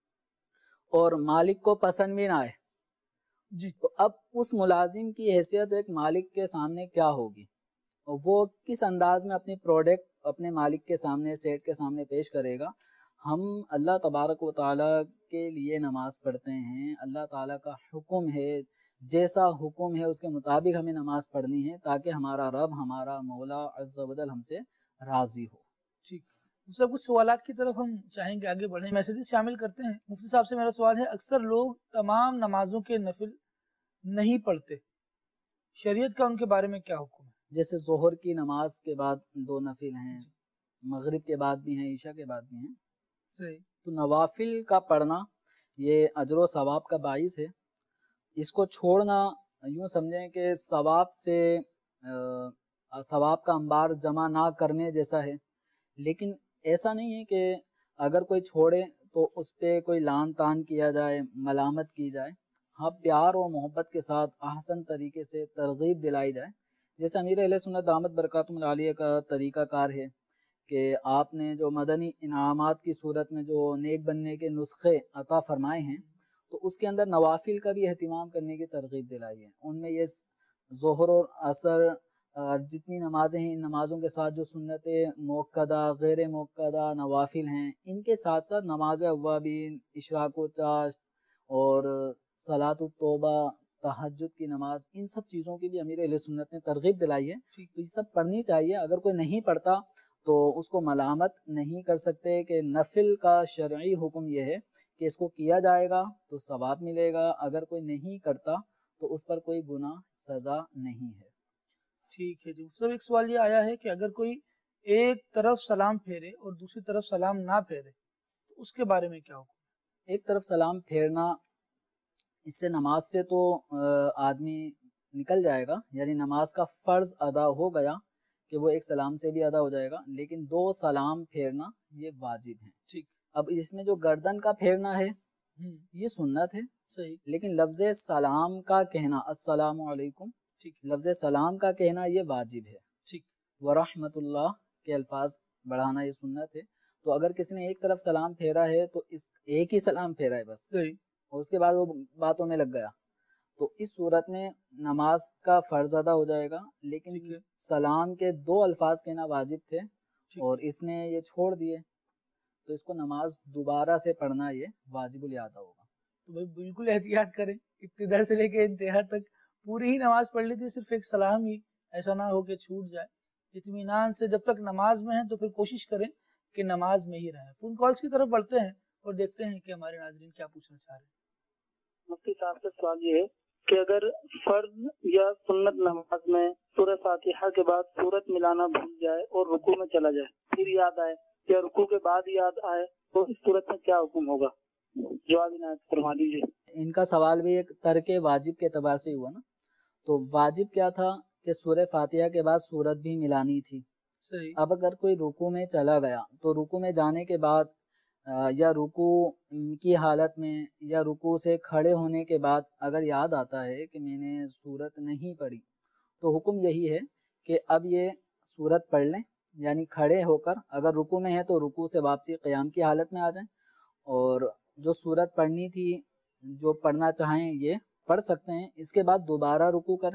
اور مالک کو پسند بھی نہ آئے جی، تو اب اس ملازم کی حیثیت ایک مالک کے سامنے کیا ہوگی، اور وہ کس انداز میں اپنی پروڈکٹ اپنے مالک کے سامنے، سیٹ کے سامنے پیش کرے گا. ہم اللہ تبارک و تعالیٰ کے لیے نماز پڑھتے ہیں، اللہ تعالیٰ کا حکم ہے، جیسا حکم ہے اس کے مطابق ہمیں نماز پڑھنی ہے تاکہ ہمارا رب، ہمارا مولا عز و جل ہم سے راضی ہو.
ٹھیک، دوسرا کچھ سوالات کی طرف ہم چاہیں گے آگے بڑھیں، میسیجز شامل کرتے ہیں. مفتی صاحب سے میرا سوال ہے، اکثر لوگ تمام نمازوں کے نفل نہیں پڑھتے، شریعت کا ان کے بارے میں کیا حکم ہے؟
جیسے ظہر کی نماز کے بعد دو نفل ہیں، مغرب کے بعد بھی ہیں، عشاء کے بعد بھی ہیں،
صحیح. تو
نوافل کا پڑھنا یہ اجر و ثواب کا باعث ہے، اس کو چھوڑنا یوں سمجھیں کہ ثواب سے ثواب کا انبار جمع نہ کرنے جیسا ہے. لیکن ایسا نہیں ہے کہ اگر کوئی چھوڑے تو اس پہ کوئی لان تان کیا جائے، ملامت کی جائے. ہاں، پیار اور محبت کے ساتھ احسن طریقے سے ترغیب دلائی جائے، جیسے امیر اہل سنت دامت برکاتہم العالیہ کا طریقہ کار ہے کہ آپ نے جو مدنی انعامات کی صورت میں جو نیک بننے کے نسخے عطا فرمائے ہیں، تو اس کے اندر نوافل کا بھی اہتمام کرنے کی ترغیب دلائی ہے. ان میں یہ ظہر اور عصر جتنی نمازیں ہیں، ان نمازوں کے ساتھ جو سنت موقدہ، غیر موقدہ نوافل ہیں، ان کے ساتھ ساتھ نماز اوابین، اشراق و چاشت اور صلاۃ التوبہ، تہجد کی نماز، ان سب چیزوں کی بھی امیر اہل سنت نے ترغیب دلائی ہے. تو یہ سب پڑھنی چاہیے. اگر کوئی نہیں پڑھتا تو اس کو ملامت نہیں کر سکتے کہ نفل کا شرعی حکم یہ ہے کہ اس کو کیا جائے گا تو ثواب ملے گا، اگر کوئی نہیں کرتا تو اس پر کوئی گناہ سزا نہیں ہے.
ٹھیک ہے جی. سب ایک سوال یہ آیا ہے کہ اگر کوئی ایک طرف سلام پھیرے اور دوسری طرف سلام نہ پھیرے تو اس کے بارے میں کیا حکم ہے؟
ایک طرف سلام پھیرنا، اس سے نماز سے تو آدمی نکل جائے گا، یعنی نماز کا فرض ادا ہو گیا کہ وہ ایک سلام سے بھی ادا ہو جائے گا، لیکن دو سلام پھیرنا یہ واجب ہے. ٹھیک. اب اس میں جو گردن کا پھیرنا ہے یہ سنت ہے، صحیح، لیکن لفظ سلام کا کہنا، السلام علیکم، ٹھیک، لفظ سلام کا کہنا یہ واجب ہے. ٹھیک. ورحمت اللہ کے الفاظ بڑھانا یہ سنت ہے. تو اگر کسی نے ایک طرف سلام پھیرا ہے تو اس ایک ہی سلام پھیرا ہے بس، صحیح، اور اس کے بعد وہ باتوں میں لگ گیا، تو اس صورت میں نماز کا فرض ادا ہو جائے گا، لیکن سلام کے دو الفاظ کہنا واجب تھے اور اس نے یہ چھوڑ دیے تو اس کو نماز دوبارہ سے پڑھنا یہ واجب الادا ہوگا.
تو بھائی بالکل احتیاط کریں، ابتدا سے لے کے انتہا تک پوری ہی نماز پڑھ لی تھی، صرف ایک سلام ہی، ایسا نہ ہو کہ چھوٹ جائے. اطمینان سے جب تک نماز میں ہیں تو پھر کوشش کریں کہ نماز میں ہی رہیں. فون کالز کی طرف بڑھتے ہیں اور دیکھتے ہیں کہ ہمارے ناظرین کیا پوچھنا چاہ رہے ہیں.
مفتی صاحب سے سوال یہ ہے کہ اگر فرض یا سنت نماز میں سورہ فاتحہ کے بعد سورت ملانا بھول جائے اور رکوع میں چلا جائے پھر یاد آئے یا رکوع کے بعد یاد آئے تو اس صورت میں کیا حکم ہوگا؟ جواب عنایت فرما دیجیے۔
ان کا سوال بھی ایک ترک واجب کے اعتبار سے ہوا نا، تو واجب کیا تھا کہ سورہ فاتحہ کے بعد سورت بھی ملانی تھی۔
صحیح۔
اب اگر کوئی رکوع میں چلا گیا تو رکوع میں جانے کے بعد یا رکوع کی حالت میں یا رکوع سے کھڑے ہونے کے بعد اگر یاد آتا ہے کہ میں نے سورت نہیں پڑھی تو حکم یہی ہے کہ اب یہ سورت پڑھ لیں، یعنی کھڑے ہو کر اگر رکوع میں ہے تو رکوع سے واپسی قیام کی حالت میں آ جائیں، اور جو سورت پڑھنی تھی جو پڑھنا چاہیں یہ پڑھ سکتے ہیں۔ اس کے بعد دوبارہ رکوع کریں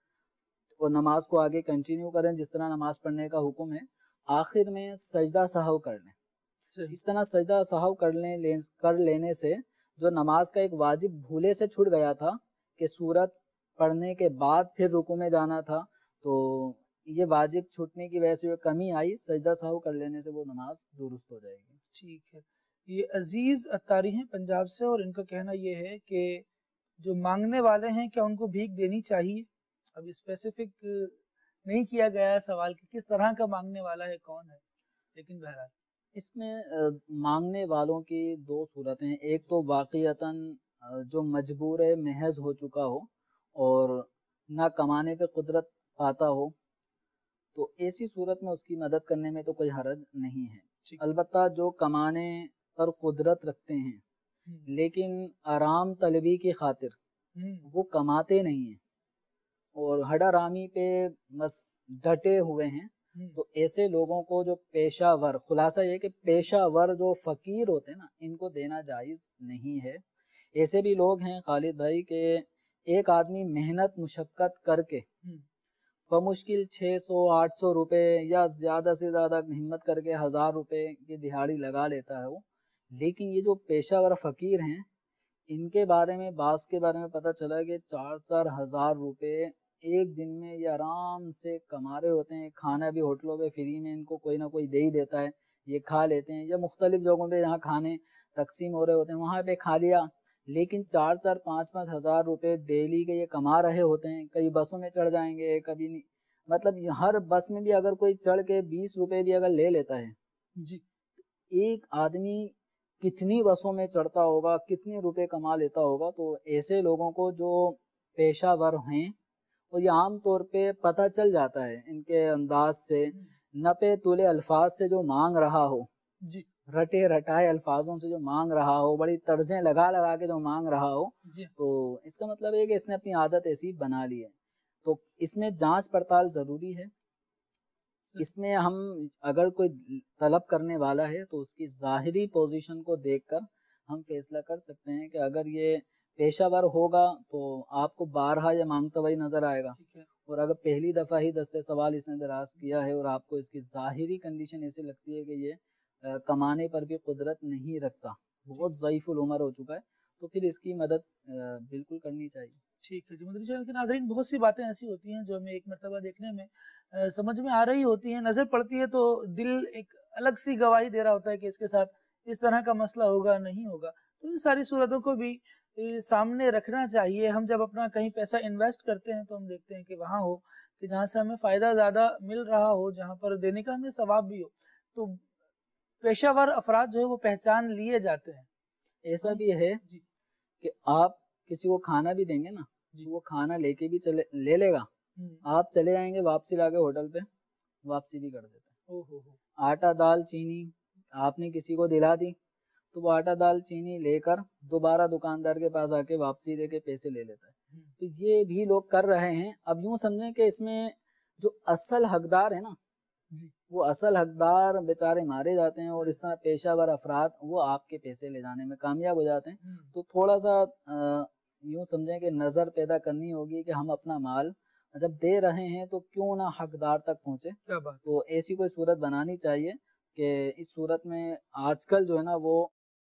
اور نماز کو آگے کنٹینیو کریں جس طرح نماز پڑھنے کا حکم ہے۔ آخر میں سجدہ سہو کر لیں۔ اس طرح سجدہ سہو کر لیں کر لینے سے جو نماز کا ایک واجب بھولے سے چھوٹ گیا تھا کہ سورت پڑھنے کے بعد پھر رکوع میں جانا تھا، تو یہ واجب چھوٹنے کی وجہ سے جو کمی آئی، سجدہ سہو کر لینے سے وہ نماز درست ہو جائے گی۔
ٹھیک ہے۔ یہ عزیز اتاری ہیں پنجاب سے، اور ان کا کہنا یہ ہے کہ جو مانگنے والے ہیں کیا ان کو بھیک دینی چاہیے؟ اب اسپیسیفک نہیں کیا گیا ہے سوال کہ کس طرح کا مانگنے والا ہے، کون ہے، لیکن بہرحال
اس میں مانگنے والوں کی دو صورتیں، ایک تو واقعتاً جو مجبور محض ہو چکا ہو اور نہ کمانے پہ قدرت پاتا ہو، تو ایسی صورت میں اس کی مدد کرنے میں تو کوئی حرج نہیں ہے۔ البتہ جو کمانے پر قدرت رکھتے ہیں لیکن آرام طلبی کی خاطر وہ کماتے نہیں ہیں اور ہڈا رامی پہ بس ڈٹے ہوئے ہیں، تو ایسے لوگوں کو جو پیشہ ور، خلاصہ یہ کہ پیشہ ور جو فقیر ہوتے ہیں نا، ان کو دینا جائز نہیں ہے۔ ایسے بھی لوگ ہیں خالد بھائی کہ ایک آدمی محنت مشقت کر کے بمشکل چھ سو آٹھ سو روپے یا زیادہ سے زیادہ ہمت کر کے ہزار روپے کی دہاڑی لگا لیتا ہے وہ، لیکن یہ جو پیشہ ور فقیر ہیں ان کے بارے میں بعض کے بارے میں پتہ چلا کہ چار چار ہزار روپے ایک دن میں یہ آرام سے کما رہے ہوتے ہیں۔ کھانا بھی ہوٹلوں پہ فری میں ان کو کوئی نہ کوئی دے ہی دیتا ہے، یہ کھا لیتے ہیں، یا مختلف جگہوں پہ جہاں کھانے تقسیم ہو رہے ہوتے ہیں وہاں پہ کھا لیا، لیکن چار چار پانچ پانچ ہزار روپے ڈیلی کے یہ کما رہے ہوتے ہیں۔ کئی بسوں میں چڑھ جائیں گے، کبھی نہیں، مطلب ہر بس میں بھی اگر کوئی چڑھ کے بیس روپے بھی اگر لے لیتا ہے جی، ایک آدمی کتنی بسوں میں چڑھتا ہوگا، کتنے روپے کما لیتا ہوگا۔ تو ایسے لوگوں کو جو پیشہ ور ہیں، اور یہ عام طور پہ پتہ چل جاتا ہے ان کے انداز سے، نپے تولے الفاظ سے جو مانگ رہا ہو جی، رٹے رٹائے الفاظوں سے جو مانگ رہا ہو، بڑی طرزیں لگا لگا کے جو مانگ رہا ہو جی، تو اس کا مطلب ہے کہ اس نے اپنی عادت ایسی بنا لی ہے۔ تو اس میں جانچ پڑتال ضروری ہے۔ اس میں ہم اگر کوئی طلب کرنے والا ہے تو اس کی ظاہری پوزیشن کو دیکھ کر ہم فیصلہ کر سکتے ہیں کہ اگر یہ پیشہ ور ہوگا تو آپ کو بارہا یا مانگتا وہی نظر آئے گا، اور اگر پہلی دفعہ ہی دستے سوال اس نے دراز کیا ہے اور آپ کو اس کی ظاہری کنڈیشن ایسی لگتی ہے کہ یہ کمانے پر بھی قدرت نہیں رکھتا، بہت ضعیف العمر ہو چکا ہے، تو پھر اس کی مدد بالکل کرنی چاہیے۔
ٹھیک ہے جی مدری چینل کے ناظرین، بہت سی باتیں ایسی ہوتی ہیں جو ہمیں ایک مرتبہ دیکھنے میں سمجھ میں آ رہی ہوتی ہیں، نظر پڑتی ہے تو دل ایک الگ سی گواہی دے رہا ہوتا ہے کہ اس کے ساتھ اس طرح کا مسئلہ ہوگا نہیں ہوگا، تو ان ساری صورتوں کو بھی سامنے رکھنا چاہیے۔ ہم جب اپنا کہیں پیسہ انویسٹ کرتے ہیں تو ہم دیکھتے ہیں کہ وہاں ہو کہ جہاں سے ہمیں فائدہ زیادہ مل رہا ہو، جہاں پر دینے کا ہمیں ثواب بھی ہو، تو پیشہ ور افراد جو ہے وہ پہچان لیے جاتے ہیں۔
ایسا بھی ہے کہ آپ کسی کو کھانا بھی دیں گے نا، وہ کھانا لے کے بھی چلے لے لے گا، آپ چلے جائیں گے واپسی لا کے ہوٹل پہ واپسی بھی کر دیتا ہے۔ آٹا دال چینی آپ نے کسی کو دلا دی تو وہ آٹا دال چینی لے کر دوبارہ دکاندار کے پاس آ کے واپسی دے کے پیسے لے لیتا ہے۔ تو یہ بھی لوگ کر رہے ہیں۔ اب یوں سمجھیں کہ اس میں جو اصل حقدار ہے نا، وہ اصل حقدار بیچارے مارے جاتے ہیں، اور اس طرح پیشہ ور افراد وہ آپ کے پیسے لے جانے میں کامیاب ہو جاتے ہیں۔ تو تھوڑا سا یوں سمجھیں کہ نظر پیدا کرنی ہوگی کہ ہم اپنا مال جب دے رہے ہیں تو کیوں نہ حقدار تک پہنچے۔ تو ایسی کوئی صورت بنانی چاہیے کہ اس صورت میں آج کل جو ہے نا وہ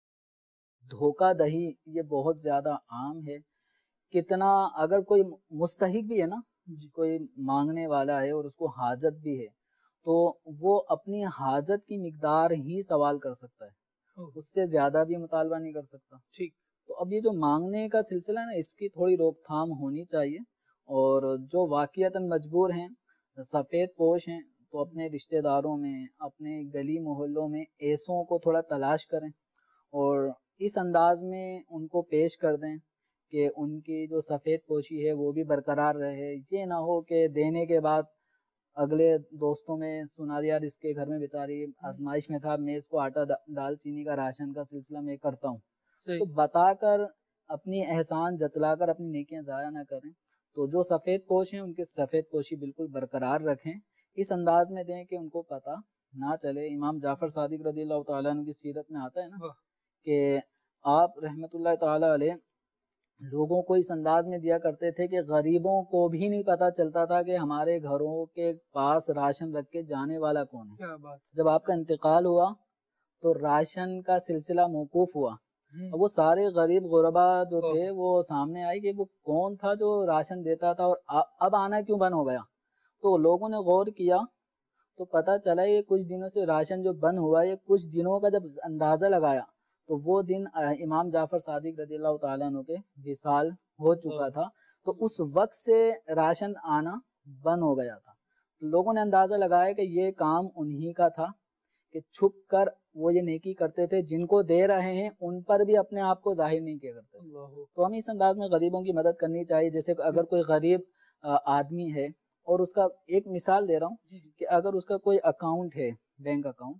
دھوکہ دہی یہ بہت زیادہ عام ہے۔ کتنا اگر کوئی مستحق بھی ہے نا، کوئی مانگنے والا ہے اور اس کو حاجت بھی ہے، تو وہ اپنی حاجت کی مقدار ہی سوال کر سکتا ہے، اس سے زیادہ بھی مطالبہ نہیں کر سکتا۔
ٹھیک
تو اب یہ جو مانگنے کا سلسلہ ہے نا، اس کی تھوڑی روک تھام ہونی چاہیے، اور جو واقعتاً مجبور ہیں، سفید پوش ہیں، تو اپنے رشتہ داروں میں، اپنے گلی محلوں میں ایسوں کو تھوڑا تلاش کریں اور اس انداز میں ان کو پیش کر دیں کہ ان کی جو سفید پوشی ہے وہ بھی برقرار رہے۔ یہ نہ ہو کہ دینے کے بعد اگلے دوستوں میں سنا دیا اس کے گھر میں بیچاری آزمائش میں تھا، میں اس کو آٹا دال چینی کا راشن کا سلسلہ میں کرتا ہوں، تو بتا کر اپنی احسان جتلا کر اپنی نیکیاں ضائع نہ کریں۔ تو جو سفید پوش ہیں ان کی سفید پوشی بالکل برقرار رکھیں، اس انداز میں دیں کہ ان کو پتہ نہ چلے۔ امام جعفر صادق رضی اللہ تعالیٰ عنہ کی سیرت میں آتا ہے نا کہ آپ رحمت اللہ تعالیٰ علیہ لوگوں کو اس انداز میں دیا کرتے تھے کہ غریبوں کو بھی نہیں پتہ چلتا تھا کہ ہمارے گھروں کے پاس راشن رکھ کے جانے والا کون ہے۔
کیا بات۔
جب آپ کا انتقال ہوا تو راشن کا سلسلہ موقوف ہوا، وہ سارے غریب غربا جو تھے وہ سامنے آئے کہ وہ کون تھا جو راشن دیتا تھا اور اب آنا کیوں بند ہو گیا۔ تو لوگوں نے غور کیا تو پتہ چلا یہ کچھ دنوں سے راشن جو بند ہوا، یہ کچھ دنوں کا جب اندازہ لگایا تو وہ دن امام جعفر صادق رضی اللہ تعالیٰ عنہ کے وصال ہو چکا تھا، تو اس وقت سے راشن آنا بند ہو گیا تھا۔ لوگوں نے اندازہ لگایا کہ یہ کام انہی کا تھا کہ چھپ کر وہ یہ نیکی کرتے تھے، جن کو دے رہے ہیں ان پر بھی اپنے آپ کو ظاہر نہیں کیا کرتے۔ تو ہمیں اس انداز میں غریبوں کی مدد کرنی چاہیے، جیسے اگر کوئی غریب آدمی ہے اور اس کا ایک مثال دے رہا ہوں کہ اگر اس کا کوئی اکاؤنٹ ہے، بینک اکاؤنٹ،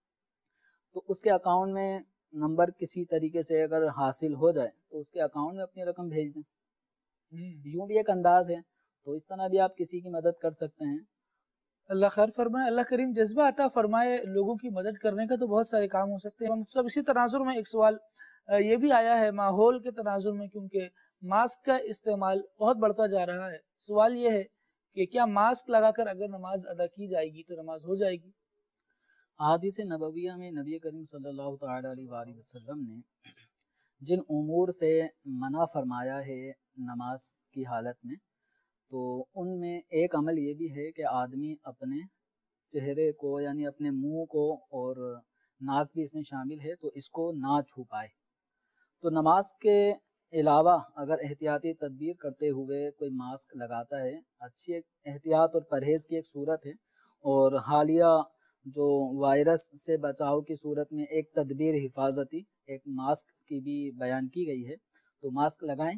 تو اس کے اکاؤنٹ میں نمبر کسی طریقے سے اگر حاصل ہو جائے تو اس کے اکاؤنٹ میں اپنی رقم بھیج دیں، یوں بھی ایک انداز ہے، تو اس طرح بھی آپ کسی کی مدد کر سکتے ہیں۔
اللہ خیر فرمائے، اللہ کریم جذبہ عطا فرمائے۔ لوگوں کی مدد کرنے کا تو بہت سارے کام ہو سکتے ہیں۔ سب اسی تناظر میں ایک سوال یہ بھی آیا ہے ماحول کے تناظر میں، کیونکہ ماسک کا استعمال بہت بڑھتا جا رہا ہے۔ سوال یہ ہے کہ کیا ماسک لگا کر اگر نماز ادا کی جائے گی تو نماز ہو جائے گی؟
احادیث نبویہ میں نبی کریم صلی اللہ تعالیٰ علیہ وآلہ وسلم نے جن امور سے منع فرمایا ہے نماز کی حالت میں، تو ان میں ایک عمل یہ بھی ہے کہ آدمی اپنے چہرے کو یعنی اپنے منہ کو، اور ناک بھی اس میں شامل ہے، تو اس کو نہ چھپائے۔ تو نماز کے علاوہ اگر احتیاطی تدبیر کرتے ہوئے کوئی ماسک لگاتا ہے، اچھی ایک احتیاط اور پرہیز کی ایک صورت ہے، اور حالیہ جو وائرس سے بچاؤ کی صورت میں ایک تدبیر حفاظتی ایک ماسک کی بھی بیان کی گئی ہے، تو ماسک لگائیں،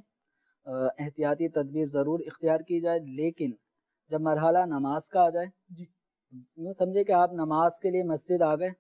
احتیاطی تدبیر ضرور اختیار کی جائے، لیکن جب مرحلہ نماز کا آ جائے،
جی
یوں سمجھے کہ آپ نماز کے لیے مسجد آ گئے،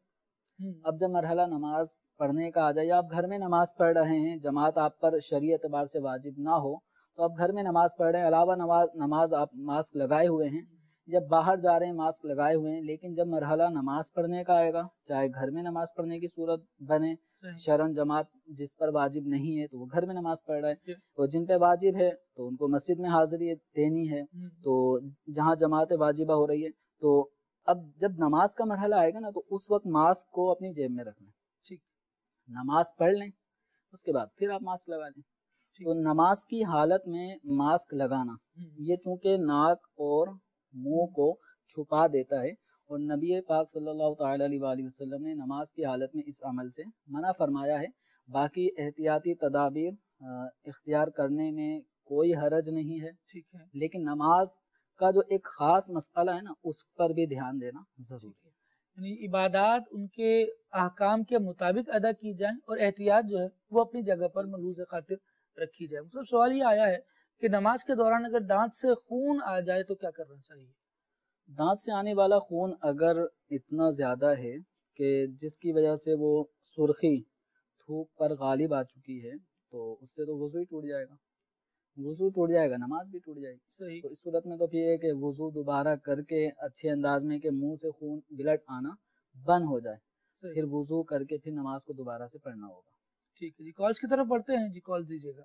اب جب مرحلہ نماز پڑھنے کا آ جائے، یا آپ گھر میں نماز پڑھ رہے ہیں، جماعت آپ پر شرعی اعتبار سے واجب نہ ہو تو آپ گھر میں نماز پڑھ رہے ہیں، علاوہ نماز نماز آپ ماسک لگائے ہوئے ہیں، جب باہر جا رہے ہیں ماسک لگائے ہوئے ہیں، لیکن جب مرحلہ نماز پڑھنے کا آئے گا، چاہے گھر میں نماز پڑھنے کی صورت بنے، شرعاً جماعت جس پر واجب نہیں ہے تو وہ گھر میں نماز پڑھ رہا ہے، اور جن پہ واجب ہے تو ان کو مسجد میں حاضری دینی ہے، تو جہاں جماعت واجبہ ہو رہی ہے، تو اب جب نماز کا مرحلہ آئے گا نا، تو اس وقت ماسک کو اپنی جیب میں رکھ لیں، ٹھیک، نماز پڑھ لیں، اس کے بعد پھر آپ ماسک لگا لیں۔ تو نماز کی حالت میں ماسک لگانا یہ چونکہ ناک اور منہ کو چھپا دیتا ہے، اور نبی پاک صلی اللہ تعالیٰ علیہ وآلہ وسلم نے نماز کی حالت میں اس عمل سے منع فرمایا ہے۔ باقی احتیاطی تدابیر اختیار کرنے میں کوئی حرج نہیں ہے، ٹھیک ہے، لیکن نماز کا جو ایک خاص مسئلہ ہے نا، اس پر بھی دھیان دینا ضروری ہے۔
یعنی عبادات ان کے احکام کے مطابق ادا کی جائیں، اور احتیاط جو ہے وہ اپنی جگہ پر ملحوظ خاطر رکھی جائے۔ مطلب سوال یہ آیا ہے کہ نماز کے دوران اگر دانت سے خون آ جائے تو کیا کرنا چاہیے؟
دانت سے آنے والا خون اگر اتنا زیادہ ہے کہ جس کی وجہ سے وہ سرخی تھوک پر غالب آ چکی ہے، تو اس سے تو وضو ہی ٹوٹ جائے گا، وضو ٹوٹ جائے گا، نماز بھی ٹوٹ جائے گی۔
صحیح۔
تو اس صورت میں تو پھر یہ کہ وضو دوبارہ کر کے اچھے انداز میں کہ منہ سے خون بلڈ آنا بند ہو جائے،
صحیح،
پھر وضو کر کے پھر نماز کو دوبارہ سے پڑھنا ہوگا۔
ٹھیک ہے جی، کالز کی طرف بڑھتے ہیں جی، کال دیجیے گا۔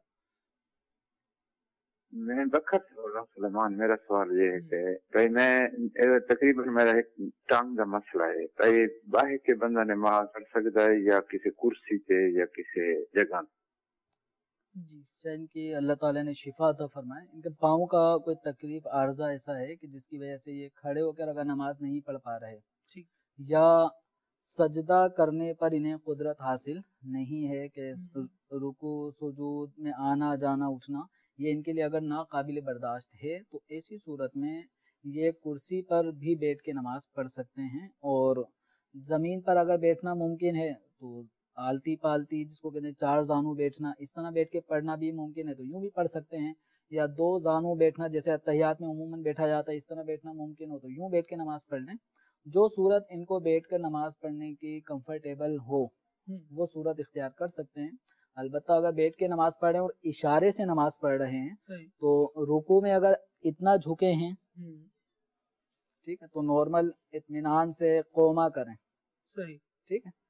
میں بکر سے بول رہا ہوں سلیمان۔ میرا سوال یہ ہے کہ بھائی میں تقریباً میرا ایک ٹانگ کا مسئلہ ہے، بھائی باہر کے بندہ نماز پڑھ سکتا ہے یا کسی کرسی پہ یا کسی جگہ؟
جی، ان کی اللہ تعالیٰ نے شفا عطا فرمائے، ان کے پاؤں کا کوئی تکلیف عارضہ ایسا ہے کہ جس کی وجہ سے یہ کھڑے ہو کر اگر نماز نہیں پڑھ پا رہے، ٹھیک، یا سجدہ کرنے پر انہیں قدرت حاصل نہیں ہے کہ رکوع سجود میں آنا جانا اٹھنا یہ ان کے لیے اگر ناقابل برداشت ہے تو ایسی صورت میں یہ کرسی پر بھی بیٹھ کے نماز پڑھ سکتے ہیں، اور زمین پر اگر بیٹھنا ممکن ہے تو آلتی پالتی جس کو کہتے ہیں چار زانو بیٹھنا، اس طرح بیٹھ کے پڑھنا بھی ممکن ہے تو یوں بھی پڑھ سکتے ہیں، یا دو زانو بیٹھنا جیسے اتحیات میں عموماً بیٹھا جاتا ہے اس طرح بیٹھنا ممکن ہو تو یوں بیٹھ کے نماز پڑھ لیں۔ جو صورت ان کو بیٹھ کر نماز پڑھنے کی کمفرٹیبل ہو وہ صورت اختیار کر سکتے ہیں۔ البتہ اگر بیٹھ کے نماز پڑھ رہے ہیں اور اشارے سے نماز پڑھ رہے ہیں
صحیح
تو رکوع میں اگر اتنا جھکے ہیں ٹھیک ہے تو نارمل اطمینان سے قوما کریں،
صحیح
ٹھیک ہے۔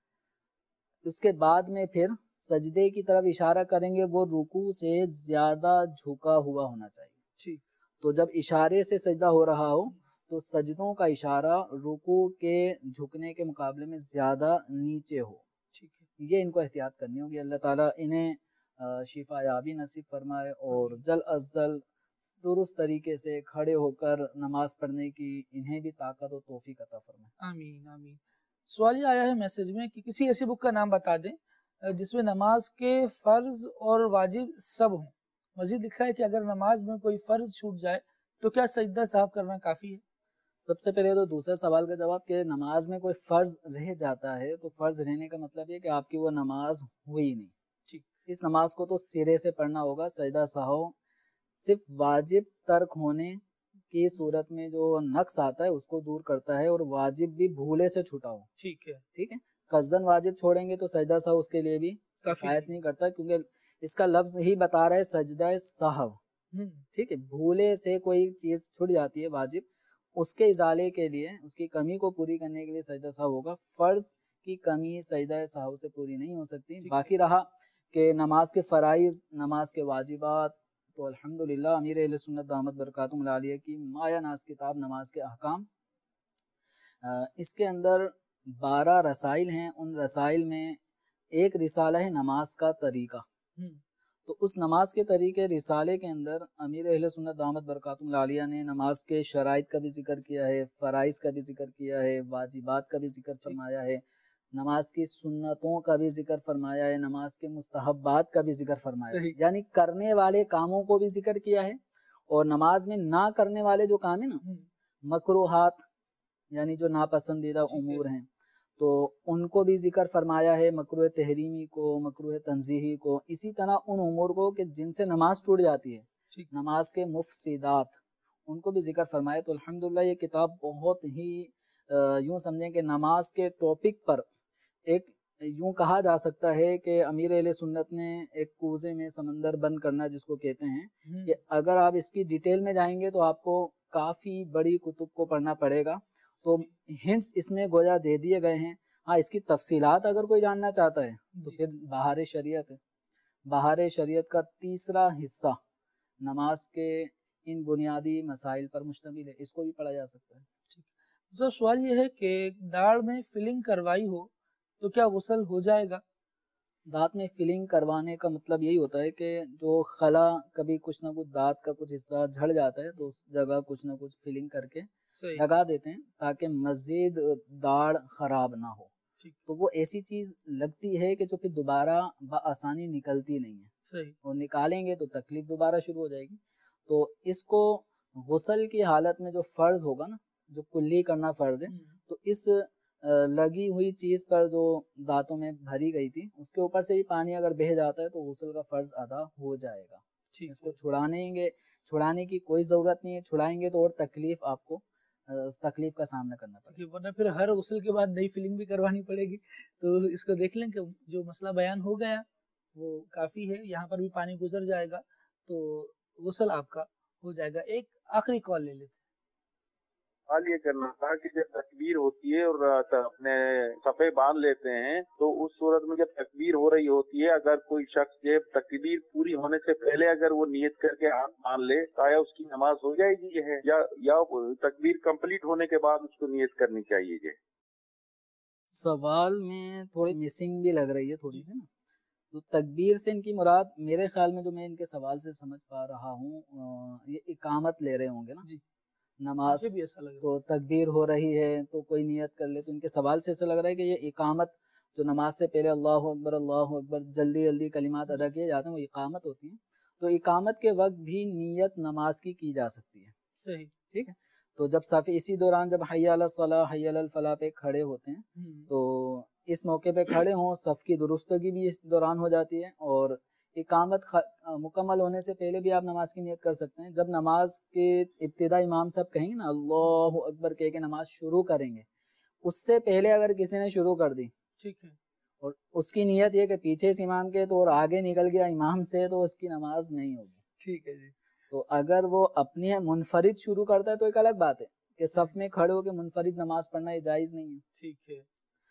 اس کے بعد میں پھر سجدے کی طرف اشارہ کریں گے، وہ رکوع سے زیادہ جھکا ہوا ہونا چاہیے،
ٹھیک
تو جب اشارے سے سجدہ ہو رہا ہو تو سجدوں کا اشارہ رکوع کے جھکنے کے مقابلے میں زیادہ نیچے ہو،
ٹھیک ہے
یہ ان کو احتیاط کرنی ہوگی۔ اللہ تعالیٰ انہیں شفا یابی نصیب فرمائے اور جلد از جلد درست طریقے سے کھڑے ہو کر نماز پڑھنے کی انہیں بھی طاقت و توفیق عطا فرمائے۔
آمین آمین۔ سوال یہ آیا ہے میسج میں کہ کسی ایسی بک کا نام بتا دیں جس میں نماز کے فرض اور واجب سب ہوں۔ مزید لکھا ہے کہ اگر نماز میں کوئی فرض چھوٹ جائے تو کیا سجدہ صاف کرنا کافی ہے؟
سب سے پہلے تو دوسرے سوال کا جواب کہ نماز میں کوئی فرض رہ جاتا ہے تو فرض رہنے کا مطلب یہ کہ آپ کی وہ نماز ہوئی نہیں،
ٹھیک
اس نماز کو تو سرے سے پڑھنا ہوگا۔ سجدہ سہو صرف واجب ترک ہونے کی صورت میں جو نقص آتا ہے اس کو دور کرتا ہے، اور واجب بھی بھولے سے چھوٹا ہو،
ٹھیک ہے
ٹھیک ہے۔ قصدن واجب چھوڑیں گے تو سجدہ سہو اس کے لیے بھی
کافی
کفایت نہیں کرتا، کیونکہ اس کا لفظ ہی بتا رہا ہے سجدہ سہو،
ہوں
ٹھیک ہے۔ بھولے سے کوئی چیز چھوٹ جاتی ہے واجب، اس کے ازالے کے لیے اس کی کمی کو پوری کرنے کے لیے سجدہ سہو ہوگا۔ فرض کی کمی سجدہ سہو سے پوری نہیں ہو سکتی۔ باقی رہا کہ نماز کے فرائض، نماز کے واجبات، تو الحمدللہ امیر اہل سنت دامت برکاتہم العالیہ کی مایہ ناز کتاب نماز کے احکام، اس کے اندر بارہ رسائل ہیں، ان رسائل میں ایک رسالہ ہے نماز کا طریقہ، تو اس نماز کے طریقے رسالے کے اندر امیر اہل سنت دامت برکاتہم العالیہ نے نماز کے شرائط کا بھی ذکر کیا ہے، فرائض کا بھی ذکر کیا ہے، واجبات کا بھی ذکر فرمایا ہے، نماز کی سنتوں کا بھی ذکر فرمایا ہے، نماز کے مستحبات کا بھی ذکر فرمایا ہے، یعنی کرنے والے کاموں کو بھی ذکر کیا ہے، اور نماز میں نہ کرنے والے جو کام ہیں نا مکروہات یعنی جو ناپسندیدہ امور ہیں تو ان کو بھی ذکر فرمایا ہے، مکروہ تحریمی کو، مکروہ تنزیہی کو، اسی طرح ان امور کو کہ جن سے نماز ٹوٹ جاتی ہے، نماز کے مفسدات ان کو بھی ذکر فرمایا۔ تو الحمدللہ یہ کتاب بہت ہی یوں سمجھیں کہ نماز کے ٹاپک پر ایک یوں کہا جا سکتا ہے کہ امیر اہل سنت نے ایک کوزے میں سمندر بند کرنا جس کو کہتے ہیں، کہ اگر آپ اس کی ڈیٹیل میں جائیں گے تو آپ کو کافی بڑی کتب کو پڑھنا پڑے گا، تو ہنٹس اس میں گویا دے دیے گئے ہیں۔ ہاں اس کی تفصیلات اگر کوئی جاننا چاہتا ہے تو پھر بہار شریعت ہے، بہار شریعت کا تیسرا حصہ نماز کے ان بنیادی مسائل پر مشتمل ہے، اس کو بھی پڑھا جا سکتا ہے۔
دوسرا سوال یہ ہے کہ داڑھ میں فلنگ کروائی ہو تو کیا غسل ہو جائے گا؟
دانت میں فلنگ کروانے کا مطلب یہی ہوتا ہے کہ جو خلا کبھی کچھ نہ کچھ دانت کا کچھ حصہ جھڑ جاتا ہے تو اس جگہ کچھ نہ کچھ فلنگ کر کے لگا دیتے ہیں تاکہ مزید داڑھ خراب نہ ہو، تو وہ ایسی چیز لگتی ہے کہ جو پھر دوبارہ بآسانی نکلتی نہیں ہے، اور نکالیں گے تو تکلیف دوبارہ شروع ہو جائے گی۔ تو اس کو غسل کی حالت میں جو فرض ہوگا نا، جو کلی کرنا فرض ہے، تو اس لگی ہوئی چیز پر جو دانتوں میں بھری گئی تھی اس کے اوپر سے ہی پانی اگر بہہ جاتا ہے تو غسل کا فرض ادا ہو جائے گا۔ اس کو چھڑانے گے چھڑانے کی کوئی ضرورت نہیں ہے، چھڑائیں گے تو اور تکلیف آپ کو اس تکلیف کا سامنا کرنا پڑے گا،
ورنہ پھر ہر غسل کے بعد نئی فلنگ بھی کروانی پڑے گی۔ تو اس کو دیکھ لیں کہ جو مسئلہ بیان ہو گیا وہ کافی ہے، یہاں پر بھی پانی گزر جائے گا تو غسل آپ کا ہو جائے گا۔ ایک آخری کال لے لیتے ہیں۔
سوال یہ کرنا تھا کہ جب تکبیر ہوتی ہے اور اپنے صفحے باندھ لیتے ہیں تو اس صورت میں جب تکبیر ہو رہی ہوتی ہے، اگر کوئی شخص جب تکبیر پوری ہونے سے پہلے اگر وہ نیت کر کے ہاتھ باندھ لے تو آیا اس کی نماز ہو جائے گی ہے یا یا تکبیر کمپلیٹ ہونے کے بعد اس کو نیت کرنی چاہیے جی؟
سوال میں تھوڑی مسنگ بھی لگ رہی ہے تھوڑی سی نا، تو تکبیر سے ان کی مراد میرے خیال میں جو میں ان کے سوال سے سمجھ پا رہا ہوں یہ اقامت لے رہے ہوں گے نا
جی
نماز،
بھی ایسا لگ رہا
تو تکبیر ہو رہی ہے تو کوئی نیت کر لے، تو ان کے سوال سے ایسا لگ رہا ہے کہ یہ اقامت जो नमाज से पहले अल्लाह अकबर अल्लाह अकबर जल्दी जल्दी कलिमात अदा किए जाते हैं, वो इकामत होती है। तो इकामत के वक्त भी नियत नमाज की की जा सकती है।
सही,
ठीक है। तो जब सफ़ इसी दौरान जब हय्या अला सलाह हय्या अल फलाह पे खड़े होते हैं, तो इस मौके पे खड़े हों, सफ़ की दुरुस्तगी भी इस दौरान हो जाती है। और इकामत मुकम्मल होने से पहले भी आप नमाज की नियत कर सकते हैं। जब नमाज के इब्तिदा इमाम साहब कहेंगे ना अल्लाह अकबर कह के नमाज शुरू करेंगे, उससे पहले अगर किसी ने शुरू कर दी,
ठीक है,
और उसकी नियत ये कि पीछे से इमाम के तो और आगे निकल गया इमाम से, तो उसकी नमाज नहीं होगी।
ठीक है जी।
तो अगर वो अपने मुनफरिद शुरू करता है तो एक अलग बात है कि सफ़ में खड़े होकर मुनफरिद नमाज पढ़ना ये जायज़ नहीं है।
ठीक है।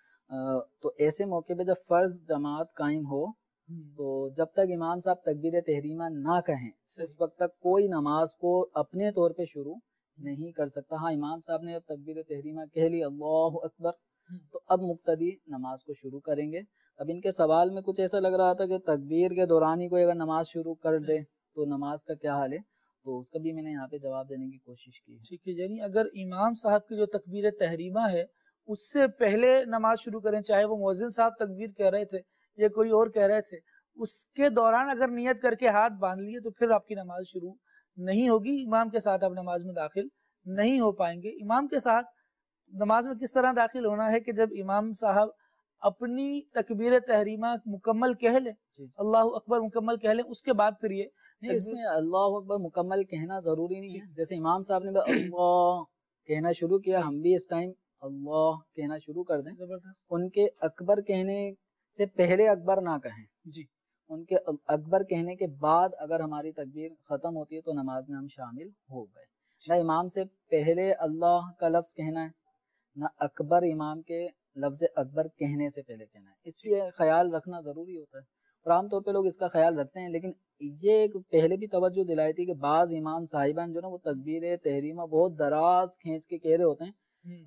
आ, तो ऐसे मौके पे जब फ़र्ज जमात कायम हो, तो जब तक इमाम साहब तकबीर तहरीमा ना कहें, उस वक्त तक कोई नमाज को अपने तौर पे शुरू नहीं कर सकता। हाँ, इमाम साहब ने अब तकबीर तहरीमा कह ली अल्लाह अकबर, तो अब मुक्तदी नमाज को शुरू करेंगे। अब इनके सवाल में कुछ ऐसा लग रहा था कि तकबीर के दौरान ही कोई अगर नमाज शुरू कर दे तो नमाज का क्या हाल है, तो उसका भी मैंने यहाँ पे जवाब देने की कोशिश की है।
ठीक है, यानी अगर इमाम साहब की जो तकबीर तहरीमा है उससे पहले नमाज शुरू करें, चाहे वो मुअज्जिन साहब तकबीर कह रहे थे या कोई और कह रहे थे, उसके दौरान अगर नियत करके हाथ बांध लिए तो फिर आपकी नमाज शुरू नहीं होगी। इमाम के साथ आप नमाज में दाखिल नहीं हो पाएंगे। इमाम के साथ नमाज में किस तरह दाखिल होना है कि जब इमाम साहब अपनी तकबीर तहरीमा मुकम्मल कह ले, अल्लाह अकबर मुकम्मल कह ले, उसके बाद फिर ये
नहीं, इसमें अल्लाह अकबर मुकम्मल कहना जरूरी नहीं है। जैसे इमाम साहब ने अल्लाह कहना शुरू किया, हम भी इस टाइम अल्लाह कहना शुरू कर दें।
जबरदस्त।
उनके अकबर कहने से पहले अकबर ना कहें
जी,
उनके अकबर कहने के बाद अगर हमारी तकबीर खत्म होती है तो नमाज में हम शामिल हो गए। ना इमाम से पहले अल्लाह का लफ्ज कहना है, ना अकबर इमाम के लफ्ज अकबर कहने से पहले कहना है। इसलिए ख्याल रखना जरूरी होता है और आमतौर पे लोग इसका ख्याल रखते हैं। लेकिन ये एक पहले भी तवज्जो दिलाई थी कि बाज इमाम साहिबान जो ना वो तकबीर तहरीमा बहुत दराज खींच के कह रहे होते हैं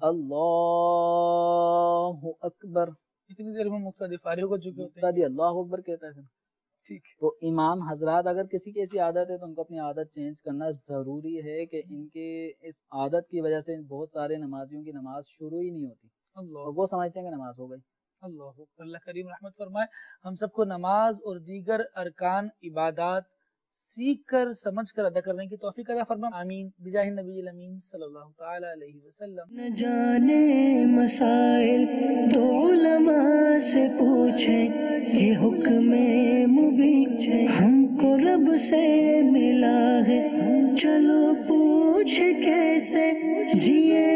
अल्लाहु अकबर,
इतनी देर में मुक्तदी फारिग हो चुके होते
हैं, अल्लाह अकबर कहता है।
ठीक है।
तो इमाम हजरात अगर किसी की ऐसी आदत है तो उनको अपनी आदत चेंज करना जरूरी है कि इनके इस आदत की वजह से बहुत सारे नमाजियों की नमाज शुरू ही नहीं होती
अल्लाह,
और वो समझते हैं कि नमाज हो गई।
अल्लाह, अल्लाह करीम रहमत फरमाए। हम सबको नमाज और दीगर अरकान इबादात सीख कर समझ कर अदा करने की तौफीक अता फरमाए। आमीन बिजाहि नबील अमीन सल्लल्लाहु तआला अलैहि वसल्लम।
न जाने मसाइल तो उलमा से पूछे, ये हुक्म मुबीन हमको रब से मिला है। चलो पूछ कैसे जिए